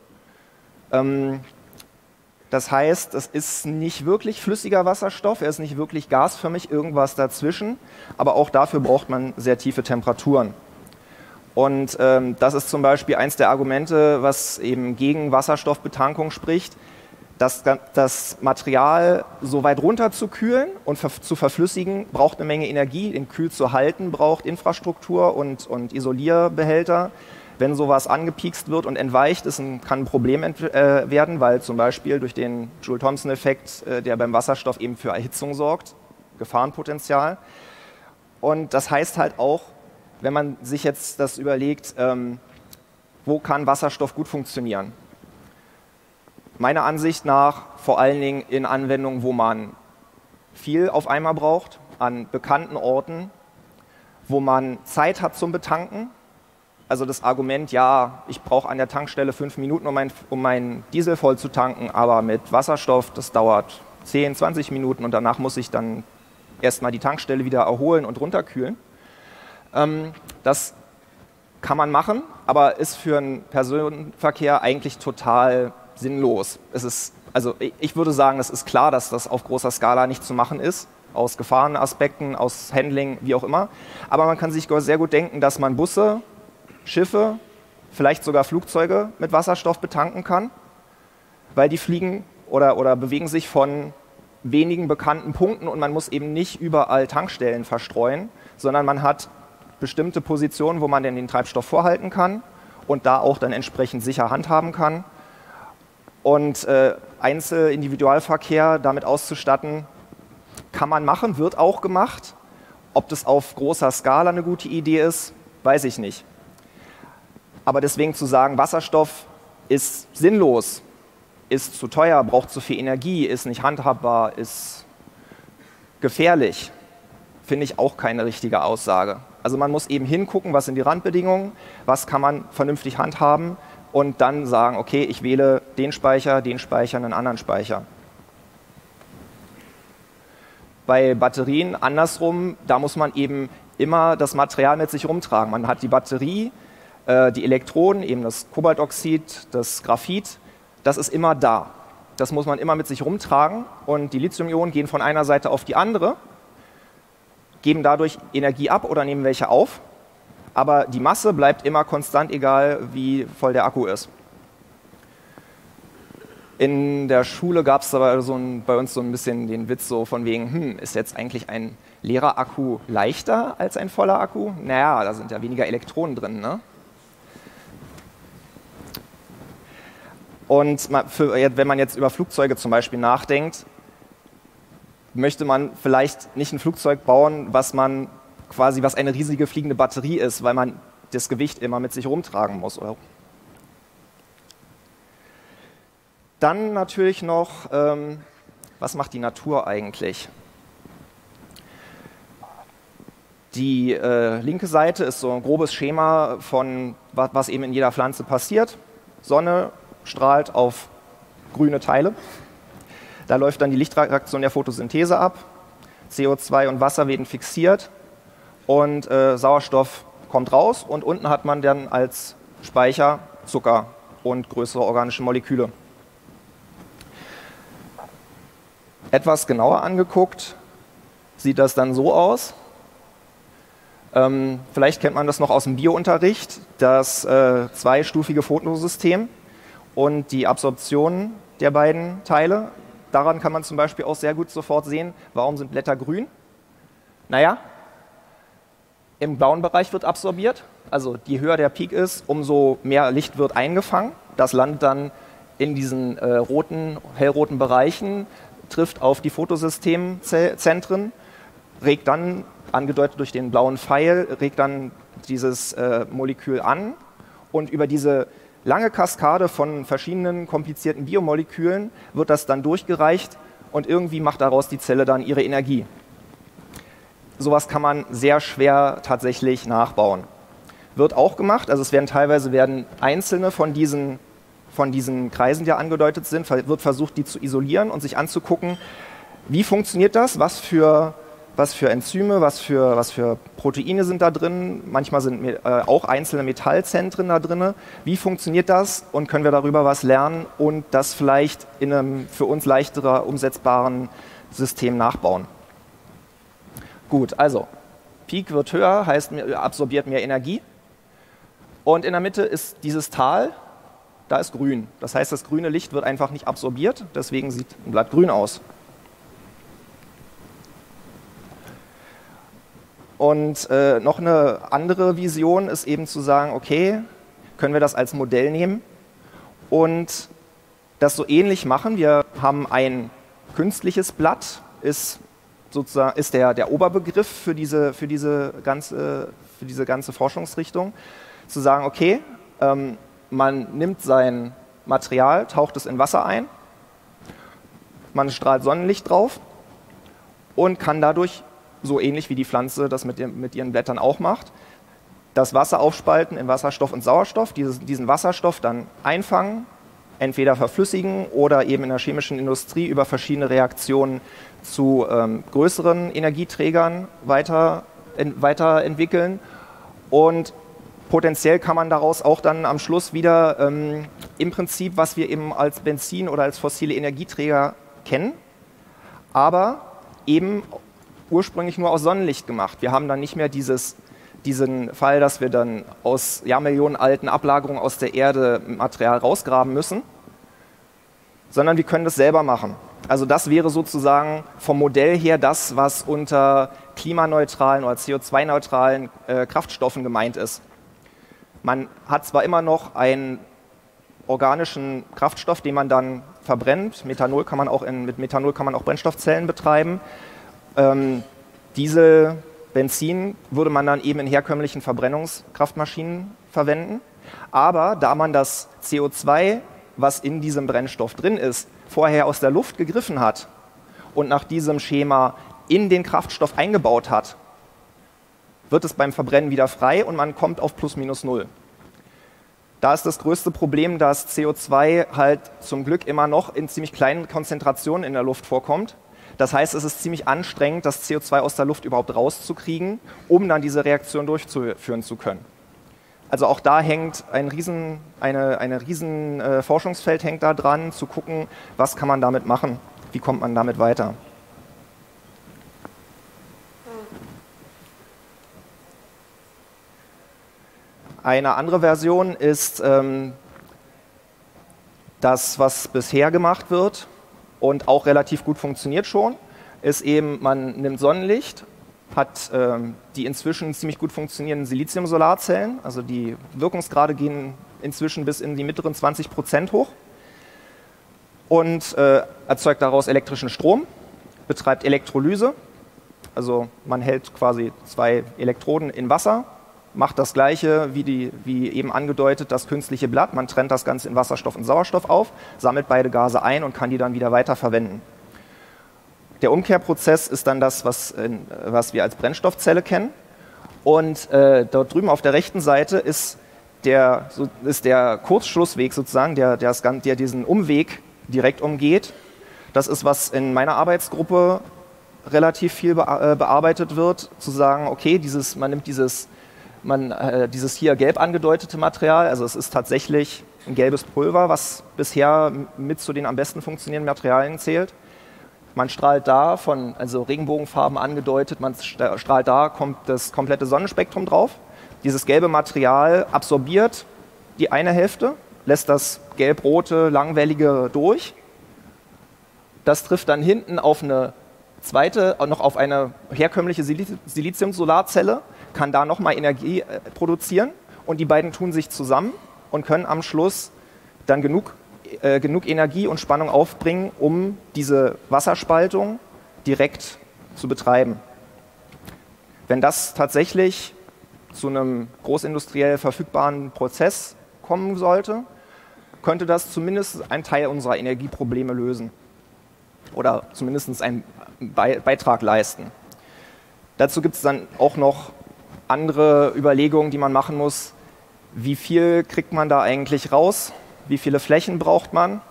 Das heißt, es ist nicht wirklich flüssiger Wasserstoff, er ist nicht wirklich gasförmig, irgendwas dazwischen, aber auch dafür braucht man sehr tiefe Temperaturen. Und das ist zum Beispiel eins der Argumente, was eben gegen Wasserstoffbetankung spricht, dass das Material so weit runter zu kühlen und zu verflüssigen, braucht eine Menge Energie, den kühl zu halten, braucht Infrastruktur und Isolierbehälter. Wenn sowas angepiekst wird und entweicht, kann ein Problem werden, weil zum Beispiel durch den Joule-Thomson-Effekt, der beim Wasserstoff eben für Erhitzung sorgt, Gefahrenpotenzial. Und das heißt halt auch, wenn man sich jetzt das überlegt, wo kann Wasserstoff gut funktionieren? Meiner Ansicht nach vor allen Dingen in Anwendungen, wo man viel auf einmal braucht, an bekannten Orten, wo man Zeit hat zum Betanken. Also das Argument, ja, ich brauche an der Tankstelle 5 Minuten, um meinen Diesel voll zu tanken, aber mit Wasserstoff, das dauert 10, 20 Minuten und danach muss ich dann erstmal die Tankstelle wieder erholen und runterkühlen. Das kann man machen, aber ist für einen Personenverkehr eigentlich total sinnlos. Ich würde sagen, es ist klar, dass das auf großer Skala nicht zu machen ist, aus Gefahrenaspekten, aus Handling, wie auch immer. Aber man kann sich sehr gut denken, dass man Busse, Schiffe, vielleicht sogar Flugzeuge mit Wasserstoff betanken kann, weil die fliegen oder bewegen sich von wenigen bekannten Punkten und man muss eben nicht überall Tankstellen verstreuen, sondern man hat bestimmte Positionen, wo man den Treibstoff vorhalten kann und da auch dann entsprechend sicher handhaben kann. Und Individualverkehr damit auszustatten, kann man machen, wird auch gemacht. Ob das auf großer Skala eine gute Idee ist, weiß ich nicht. Aber deswegen zu sagen, Wasserstoff ist sinnlos, ist zu teuer, braucht zu viel Energie, ist nicht handhabbar, ist gefährlich, finde ich auch keine richtige Aussage. Also man muss eben hingucken, was sind die Randbedingungen, was kann man vernünftig handhaben, und dann sagen, okay, ich wähle den Speicher, einen anderen Speicher. Bei Batterien andersrum, da muss man eben immer das Material mit sich rumtragen. Man hat die Batterie, die Elektroden, eben das Kobaltoxid, das Graphit, das ist immer da. Das muss man immer mit sich rumtragen und die Lithium-Ionen gehen von einer Seite auf die andere, geben dadurch Energie ab oder nehmen welche auf, aber die Masse bleibt immer konstant, egal wie voll der Akku ist. In der Schule gab es aber bei uns so ein bisschen den Witz so von wegen, ist jetzt eigentlich ein leerer Akku leichter als ein voller Akku? Naja, da sind ja weniger Elektronen drin, ne? Und wenn man jetzt über Flugzeuge zum Beispiel nachdenkt, möchte man vielleicht nicht ein Flugzeug bauen, was eine riesige fliegende Batterie ist, weil man das Gewicht immer mit sich rumtragen muss. Oder? Dann natürlich noch, was macht die Natur eigentlich? Die linke Seite ist so ein grobes Schema von, was eben in jeder Pflanze passiert. Sonne strahlt auf grüne Teile. Da läuft dann die Lichtreaktion der Photosynthese ab. CO2 und Wasser werden fixiert und Sauerstoff kommt raus. Und unten hat man dann als Speicher Zucker und größere organische Moleküle. Etwas genauer angeguckt sieht das dann so aus. Vielleicht kennt man das noch aus dem Biounterricht, das zweistufige Photosystem und die Absorption der beiden Teile. Daran kann man zum Beispiel auch sehr gut sofort sehen, warum sind Blätter grün? Naja, im blauen Bereich wird absorbiert, also je höher der Peak ist, umso mehr Licht wird eingefangen. Das landet dann in diesen hellroten Bereichen, trifft auf die Photosystemzentren, regt dann, angedeutet durch den blauen Pfeil, regt dann dieses Molekül an und über diese lange Kaskade von verschiedenen komplizierten Biomolekülen wird das dann durchgereicht und irgendwie macht daraus die Zelle dann ihre Energie. Sowas kann man sehr schwer tatsächlich nachbauen. Wird auch gemacht, also teilweise werden einzelne von diesen Kreisen, die angedeutet sind, wird versucht, die zu isolieren und sich anzugucken, wie funktioniert das, was für Enzyme, was für Proteine sind da drin, manchmal sind auch einzelne Metallzentren da drin. Wie funktioniert das und können wir darüber was lernen und das vielleicht in einem für uns leichterer umsetzbaren System nachbauen? Gut, also Peak wird höher, heißt absorbiert mehr Energie und in der Mitte ist dieses Tal, da ist grün. Das heißt, das grüne Licht wird einfach nicht absorbiert, deswegen sieht ein Blatt grün aus. Und noch eine andere Vision ist eben zu sagen, okay, können wir das als Modell nehmen und das so ähnlich machen. Wir haben ein künstliches Blatt, ist der Oberbegriff für diese ganze Forschungsrichtung. Zu sagen, okay, man nimmt sein Material, taucht es in Wasser ein, man strahlt Sonnenlicht drauf und kann dadurch, so ähnlich wie die Pflanze das mit ihren Blättern auch macht, das Wasser aufspalten in Wasserstoff und Sauerstoff, diesen Wasserstoff dann einfangen, entweder verflüssigen oder eben in der chemischen Industrie über verschiedene Reaktionen zu größeren Energieträgern weiterentwickeln. Und potenziell kann man daraus auch dann am Schluss wieder im Prinzip, was wir eben als Benzin oder als fossile Energieträger kennen, aber eben ursprünglich nur aus Sonnenlicht gemacht. Wir haben dann nicht mehr diesen Fall, dass wir dann aus millionenalten Ablagerungen aus der Erde Material rausgraben müssen, sondern wir können das selber machen. Also das wäre sozusagen vom Modell her das, was unter klimaneutralen oder CO2-neutralen Kraftstoffen gemeint ist. Man hat zwar immer noch einen organischen Kraftstoff, den man dann verbrennt. Mit Methanol kann man auch Brennstoffzellen betreiben. Diesel, Benzin würde man dann eben in herkömmlichen Verbrennungskraftmaschinen verwenden. Aber da man das CO2, was in diesem Brennstoff drin ist, vorher aus der Luft gegriffen hat und nach diesem Schema in den Kraftstoff eingebaut hat, wird es beim Verbrennen wieder frei und man kommt auf plus minus null. Da ist das größte Problem, dass CO2 halt zum Glück immer noch in ziemlich kleinen Konzentrationen in der Luft vorkommt. Das heißt, es ist ziemlich anstrengend, das CO2 aus der Luft überhaupt rauszukriegen, um dann diese Reaktion durchführen zu können. Also auch da hängt ein riesen Forschungsfeld hängt da dran, zu gucken, was kann man damit machen, wie kommt man damit weiter. Eine andere Version ist das, was bisher gemacht wird und auch relativ gut funktioniert schon, ist eben, man nimmt Sonnenlicht, hat die inzwischen ziemlich gut funktionierenden Silizium-Solarzellen, also die Wirkungsgrade gehen inzwischen bis in die mittleren 20% hoch und erzeugt daraus elektrischen Strom, betreibt Elektrolyse, also man hält quasi 2 Elektroden in Wasser, macht das Gleiche wie eben angedeutet das künstliche Blatt. Man trennt das Ganze in Wasserstoff und Sauerstoff auf, sammelt beide Gase ein und kann die dann wieder weiterverwenden. Der Umkehrprozess ist dann das, was wir als Brennstoffzelle kennen. Und dort drüben auf der rechten Seite ist der Kurzschlussweg sozusagen, der diesen Umweg direkt umgeht. Das ist, was in meiner Arbeitsgruppe relativ viel bearbeitet wird, zu sagen, okay, man nimmt dieses hier gelb angedeutete Material, also es ist tatsächlich ein gelbes Pulver, was bisher mit zu den am besten funktionierenden Materialien zählt. Man strahlt da also Regenbogenfarben angedeutet, man strahlt da, kommt das komplette Sonnenspektrum drauf. Dieses gelbe Material absorbiert die eine Hälfte, lässt das gelb-rote, langwellige durch. Das trifft dann hinten auf eine zweite, noch auf eine herkömmliche Silizium-Solarzelle, kann da nochmal Energie produzieren und die beiden tun sich zusammen und können am Schluss dann genug Energie und Spannung aufbringen, um diese Wasserspaltung direkt zu betreiben. Wenn das tatsächlich zu einem großindustriell verfügbaren Prozess kommen sollte, könnte das zumindest einen Teil unserer Energieprobleme lösen oder zumindest einen Beitrag leisten. Dazu gibt es dann auch noch andere Überlegungen, die man machen muss. Wie viel kriegt man da eigentlich raus? Wie viele Flächen braucht man?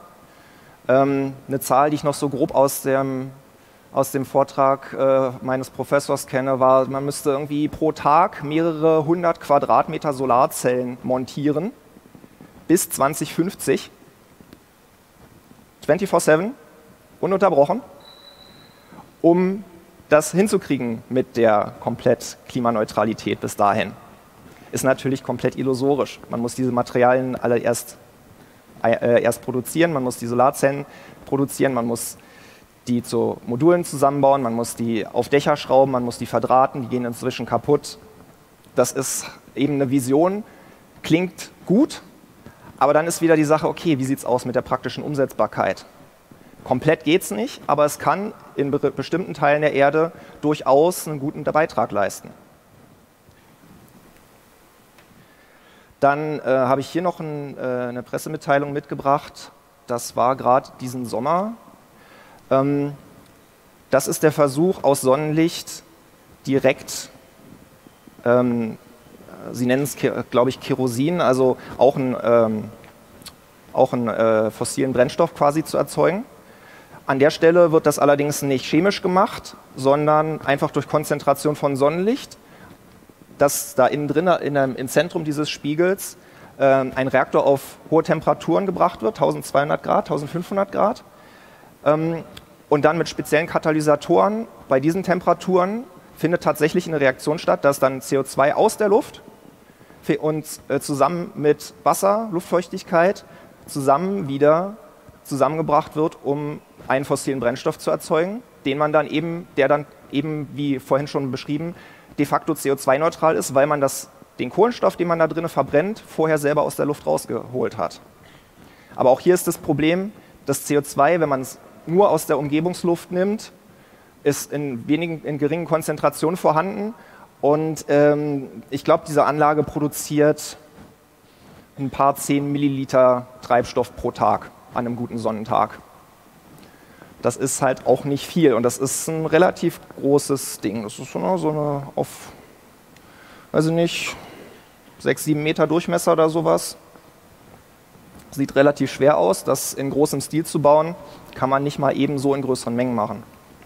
Eine Zahl, die ich noch so grob aus dem Vortrag meines Professors kenne, war, man müsste irgendwie pro Tag mehrere 100 Quadratmeter Solarzellen montieren bis 2050. 24/7, ununterbrochen, um das hinzukriegen mit der komplett Klimaneutralität bis dahin. Ist natürlich komplett illusorisch. Man muss diese Materialien alle erst produzieren, man muss die Solarzellen produzieren, man muss die zu Modulen zusammenbauen, man muss die auf Dächer schrauben, man muss die verdrahten, die gehen inzwischen kaputt. Das ist eben eine Vision, klingt gut, aber dann ist wieder die Sache, okay, wie sieht es aus mit der praktischen Umsetzbarkeit? Komplett geht es nicht, aber es kann in bestimmten Teilen der Erde durchaus einen guten Beitrag leisten. Dann habe ich hier noch eine Pressemitteilung mitgebracht. Das war gerade diesen Sommer. Das ist der Versuch, aus Sonnenlicht direkt, Sie nennen es, glaube ich, Kerosin, also auch einen fossilen Brennstoff quasi zu erzeugen. An der Stelle wird das allerdings nicht chemisch gemacht, sondern einfach durch Konzentration von Sonnenlicht, dass da innen drin, im Zentrum dieses Spiegels, ein Reaktor auf hohe Temperaturen gebracht wird, 1200 Grad, 1500 Grad. Und dann mit speziellen Katalysatoren bei diesen Temperaturen findet tatsächlich eine Reaktion statt, dass dann CO2 aus der Luft und zusammen mit Wasser, Luftfeuchtigkeit, zusammengebracht wird, um einen fossilen Brennstoff zu erzeugen, der dann eben, wie vorhin schon beschrieben, de facto CO2-neutral ist, weil man den Kohlenstoff, den man da drinnen verbrennt, vorher selber aus der Luft rausgeholt hat. Aber auch hier ist das Problem, das CO2, wenn man es nur aus der Umgebungsluft nimmt, ist in geringen Konzentrationen vorhanden. Und ich glaube, diese Anlage produziert ein paar 10 Milliliter Treibstoff pro Tag an einem guten Sonnentag. Das ist halt auch nicht viel und das ist ein relativ großes Ding. Das ist so eine auf, weiß ich nicht, 6, 7 Meter Durchmesser oder sowas. Sieht relativ schwer aus, das in großem Stil zu bauen, kann man nicht mal eben so in größeren Mengen machen.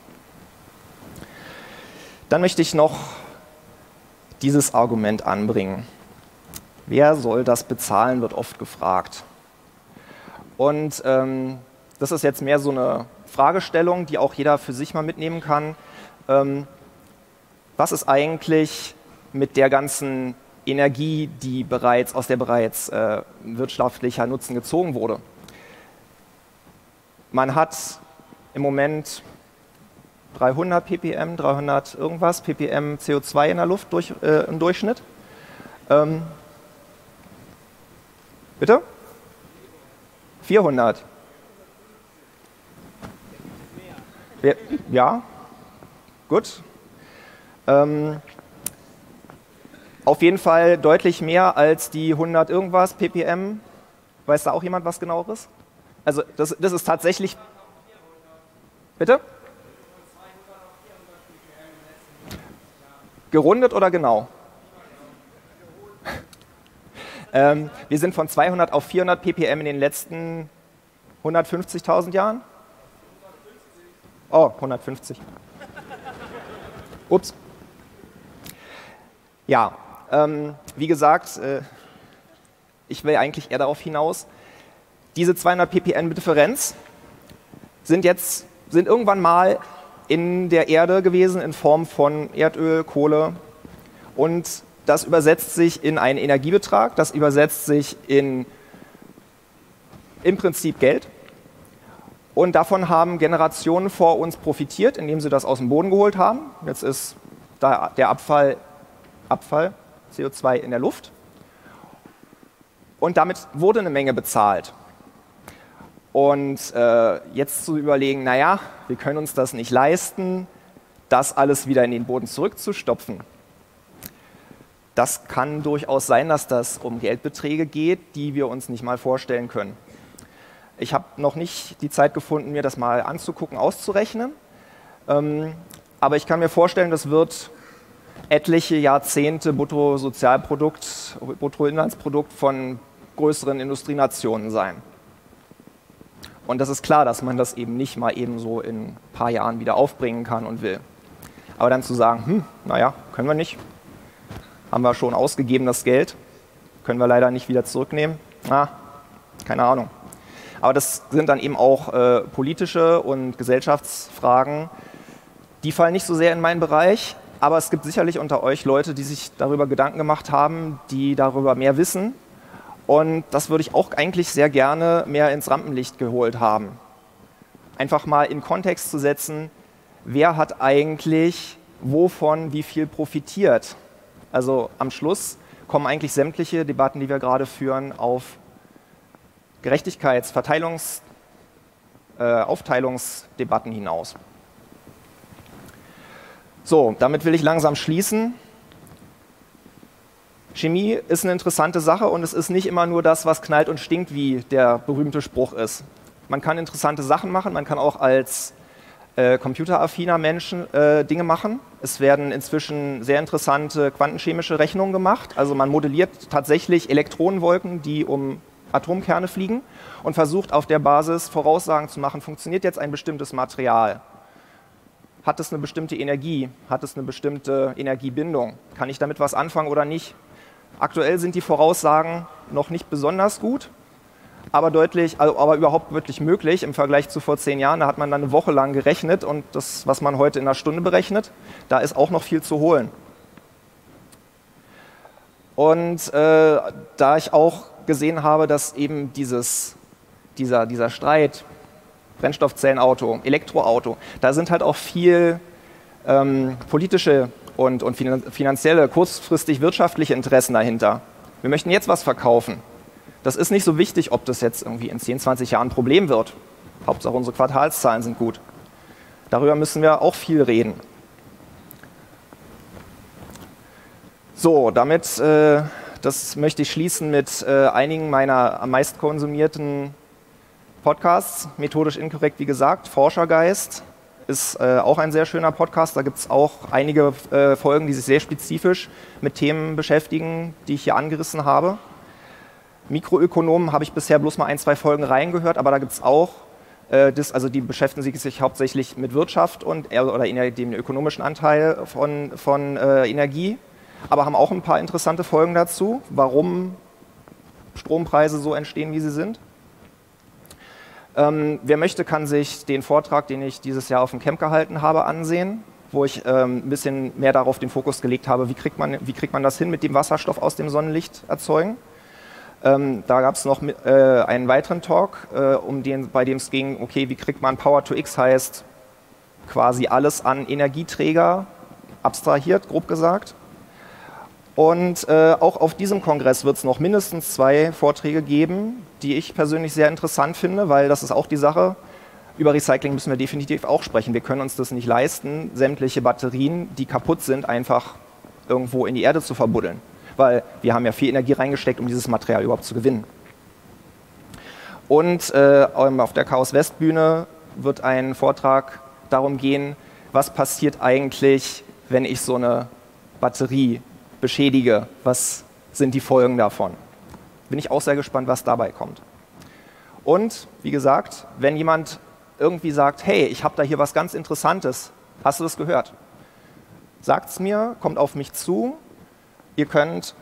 Dann möchte ich noch dieses Argument anbringen. Wer soll das bezahlen, wird oft gefragt. Und das ist jetzt mehr so eine Fragestellung, die auch jeder für sich mal mitnehmen kann. Was ist eigentlich mit der ganzen Energie, die aus der bereits wirtschaftlicher Nutzen gezogen wurde? Man hat im Moment 300 ppm, 300 irgendwas ppm CO2 in der Luft im Durchschnitt. Bitte? 400. Ja, gut. Auf jeden Fall deutlich mehr als die 100 irgendwas ppm. Weiß da auch jemand was genaueres? Also das ist tatsächlich... Bitte? Gerundet oder genau? Wir sind von 200 auf 400 ppm in den letzten 150.000 Jahren. Oh, 150. Ups. Ja, wie gesagt, ich will eigentlich eher darauf hinaus, diese 200 ppm Differenz sind irgendwann mal in der Erde gewesen in Form von Erdöl, Kohle, und das übersetzt sich in einen Energiebetrag, das übersetzt sich im Prinzip Geld, und davon haben Generationen vor uns profitiert, indem sie das aus dem Boden geholt haben. Jetzt ist da der Abfall CO2 in der Luft, und damit wurde eine Menge bezahlt. Und jetzt zu überlegen, naja, wir können uns das nicht leisten, das alles wieder in den Boden zurückzustopfen. Das kann durchaus sein, dass das um Geldbeträge geht, die wir uns nicht mal vorstellen können. Ich habe noch nicht die Zeit gefunden, mir das mal anzugucken, auszurechnen. Aber ich kann mir vorstellen, das wird etliche Jahrzehnte Bruttosozialprodukt, Bruttoinlandsprodukt von größeren Industrienationen sein. Und das ist klar, dass man das eben nicht mal eben so in ein paar Jahren wieder aufbringen kann und will. Aber dann zu sagen, naja, können wir nicht, haben wir schon ausgegeben das Geld, können wir leider nicht wieder zurücknehmen, keine Ahnung. Aber das sind dann eben auch politische und Gesellschaftsfragen, die fallen nicht so sehr in meinen Bereich, aber es gibt sicherlich unter euch Leute, die sich darüber Gedanken gemacht haben, die darüber mehr wissen. Und das würde ich auch eigentlich sehr gerne mehr ins Rampenlicht geholt haben. Einfach mal in Kontext zu setzen, wer hat eigentlich wovon wie viel profitiert. Also am Schluss kommen eigentlich sämtliche Debatten, die wir gerade führen, auf Aufteilungsdebatten hinaus. So, damit will ich langsam schließen. Chemie ist eine interessante Sache, und es ist nicht immer nur das, was knallt und stinkt, wie der berühmte Spruch ist. Man kann interessante Sachen machen, man kann auch als computeraffiner Menschen Dinge machen. Es werden inzwischen sehr interessante quantenchemische Rechnungen gemacht. Also man modelliert tatsächlich Elektronenwolken, die um Atomkerne fliegen, und versucht auf der Basis Voraussagen zu machen, funktioniert jetzt ein bestimmtes Material? Hat es eine bestimmte Energie? Hat es eine bestimmte Energiebindung? Kann ich damit was anfangen oder nicht? Aktuell sind die Voraussagen noch nicht besonders gut, aber überhaupt wirklich möglich im Vergleich zu vor 10 Jahren. Da hat man dann eine Woche lang gerechnet, und das, was man heute in einer Stunde berechnet, da ist auch noch viel zu holen. Und da ich auch gesehen habe, dass eben dieser Streit, Brennstoffzellenauto, Elektroauto, da sind halt auch viel politische und finanzielle, kurzfristig wirtschaftliche Interessen dahinter. Wir möchten jetzt was verkaufen. Das ist nicht so wichtig, ob das jetzt irgendwie in 10, 20 Jahren ein Problem wird. Hauptsache unsere Quartalszahlen sind gut. Darüber müssen wir auch viel reden. So, das möchte ich schließen mit einigen meiner am meisten konsumierten Podcasts. Methodisch inkorrekt, wie gesagt. Forschergeist ist auch ein sehr schöner Podcast. Da gibt es auch einige Folgen, die sich sehr spezifisch mit Themen beschäftigen, die ich hier angerissen habe. Mikroökonomen habe ich bisher bloß mal 1, 2 Folgen reingehört, aber da gibt es auch, also die beschäftigen sich hauptsächlich mit Wirtschaft oder dem ökonomischen Anteil von Energie, aber haben auch ein paar interessante Folgen dazu, warum Strompreise so entstehen, wie sie sind. Wer möchte, kann sich den Vortrag, den ich dieses Jahr auf dem Camp gehalten habe, ansehen, wo ich ein bisschen mehr darauf den Fokus gelegt habe, wie kriegt man das hin mit dem Wasserstoff aus dem Sonnenlicht erzeugen. Da gab es noch einen weiteren Talk, bei dem es ging, okay, wie kriegt man Power to X, heißt quasi alles an Energieträger abstrahiert, grob gesagt. Und auch auf diesem Kongress wird es noch mindestens 2 Vorträge geben, die ich persönlich sehr interessant finde, weil das ist auch die Sache. Über Recycling müssen wir definitiv auch sprechen. Wir können uns das nicht leisten, sämtliche Batterien, die kaputt sind, einfach irgendwo in die Erde zu verbuddeln. Weil wir haben ja viel Energie reingesteckt, um dieses Material überhaupt zu gewinnen. Und auf der Chaos West Bühne wird ein Vortrag darum gehen, was passiert eigentlich, wenn ich so eine Batterie beschädige, was sind die Folgen davon. Bin ich auch sehr gespannt, was dabei kommt. Und wie gesagt, wenn jemand irgendwie sagt, hey, ich habe da hier was ganz Interessantes, hast du das gehört? Sagt es mir, kommt auf mich zu. Ihr könnt,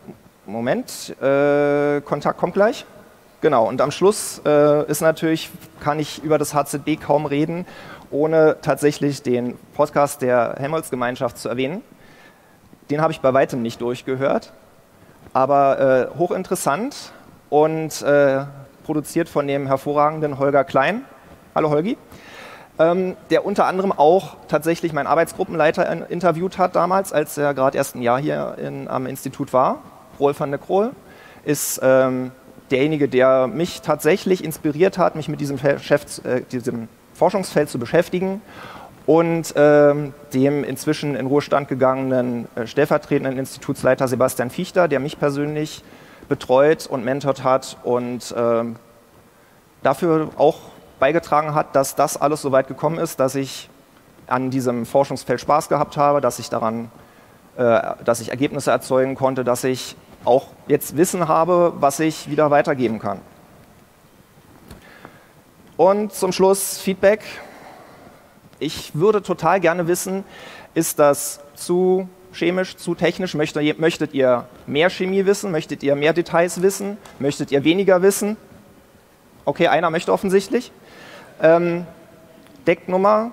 Kontakt kommt gleich. Genau, und am Schluss kann ich über das HZB kaum reden, ohne tatsächlich den Podcast der Helmholtz-Gemeinschaft zu erwähnen. Den habe ich bei weitem nicht durchgehört, aber hochinteressant und produziert von dem hervorragenden Holger Klein. Hallo Holgi. Der unter anderem auch tatsächlich meinen Arbeitsgruppenleiter interviewt hat damals, als er gerade erst ein Jahr hier am Institut war. Roel van der Kroel ist derjenige, der mich tatsächlich inspiriert hat, mich mit diesem Forschungsfeld zu beschäftigen und dem inzwischen in Ruhestand gegangenen stellvertretenden Institutsleiter Sebastian Fichter, der mich persönlich betreut und mentort hat und dafür auch beigetragen hat, dass das alles so weit gekommen ist, dass ich an diesem Forschungsfeld Spaß gehabt habe, dass ich Ergebnisse erzeugen konnte, dass ich auch jetzt Wissen habe, was ich wieder weitergeben kann. Und zum Schluss Feedback. Ich würde total gerne wissen, ist das zu chemisch, zu technisch? Möchtet ihr mehr Chemie wissen? Möchtet ihr mehr Details wissen? Möchtet ihr weniger wissen? Okay, einer möchte offensichtlich. Decknummer.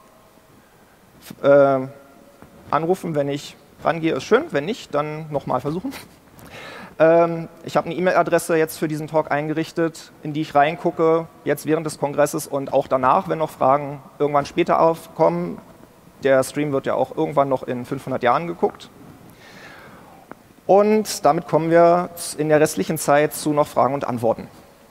Anrufen, wenn ich rangehe, ist schön. Wenn nicht, dann nochmal versuchen. Ich habe eine E-Mail-Adresse jetzt für diesen Talk eingerichtet, in die ich reingucke, jetzt während des Kongresses und auch danach, wenn noch Fragen irgendwann später aufkommen. Der Stream wird ja auch irgendwann noch in 500 Jahren geguckt. Und damit kommen wir in der restlichen Zeit zu noch Fragen und Antworten.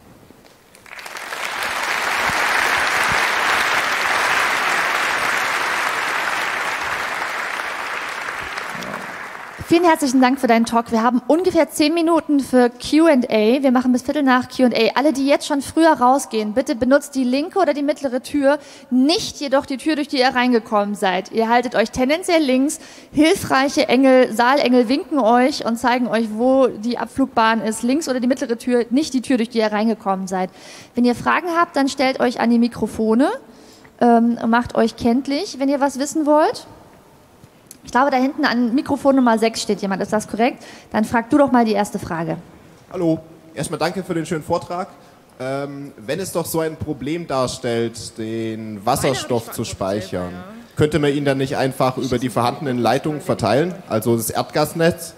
Vielen herzlichen Dank für deinen Talk. Wir haben ungefähr 10 Minuten für Q&A. Wir machen bis Viertel nach Q&A. Alle, die jetzt schon früher rausgehen, bitte benutzt die linke oder die mittlere Tür, nicht jedoch die Tür, durch die ihr reingekommen seid. Ihr haltet euch tendenziell links. Hilfreiche Saalengel winken euch und zeigen euch, wo die Abflugbahn ist. Links oder die mittlere Tür, nicht die Tür, durch die ihr reingekommen seid. Wenn ihr Fragen habt, dann stellt euch an die Mikrofone, macht euch kenntlich, wenn ihr was wissen wollt. Ich glaube, da hinten an Mikrofon Nummer 6 steht jemand. Ist das korrekt? Dann frag du doch mal die erste Frage. Hallo. Erstmal danke für den schönen Vortrag. Wenn es doch so ein Problem darstellt, den Wasserstoff zu speichern, könnte man ihn dann nicht einfach über die vorhandenen Leitungen verteilen, also das Erdgasnetz?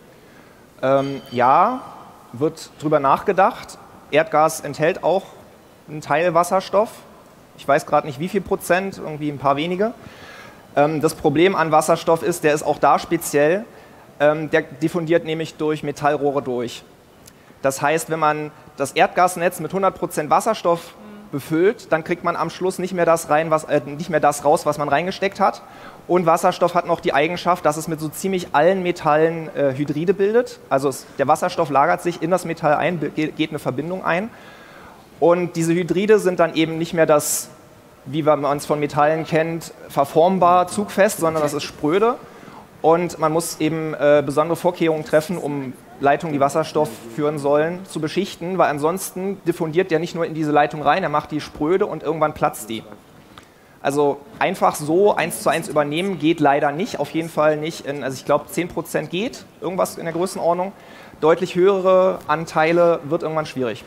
Ja, wird drüber nachgedacht. Erdgas enthält auch einen Teil Wasserstoff. Ich weiß gerade nicht, wie viel Prozent, irgendwie ein paar wenige. Das Problem an Wasserstoff ist, der ist auch da speziell, der diffundiert nämlich durch Metallrohre durch. Das heißt, wenn man das Erdgasnetz mit 100% Wasserstoff befüllt, dann kriegt man am Schluss nicht mehr das raus, was man reingesteckt hat. Und Wasserstoff hat noch die Eigenschaft, dass es mit so ziemlich allen Metallen Hydride bildet. Also der Wasserstoff lagert sich in das Metall ein, geht eine Verbindung ein. Und diese Hydride sind dann eben nicht mehr das, wie man es von Metallen kennt, verformbar, zugfest, sondern das ist spröde. Und man muss eben besondere Vorkehrungen treffen, um Leitungen, die Wasserstoff führen sollen, zu beschichten, weil ansonsten diffundiert der nicht nur in diese Leitung rein, er macht die spröde und irgendwann platzt die. Also einfach so 1:1 übernehmen geht leider nicht, auf jeden Fall nicht, also ich glaube 10% geht, irgendwas in der Größenordnung. Deutlich höhere Anteile wird irgendwann schwierig.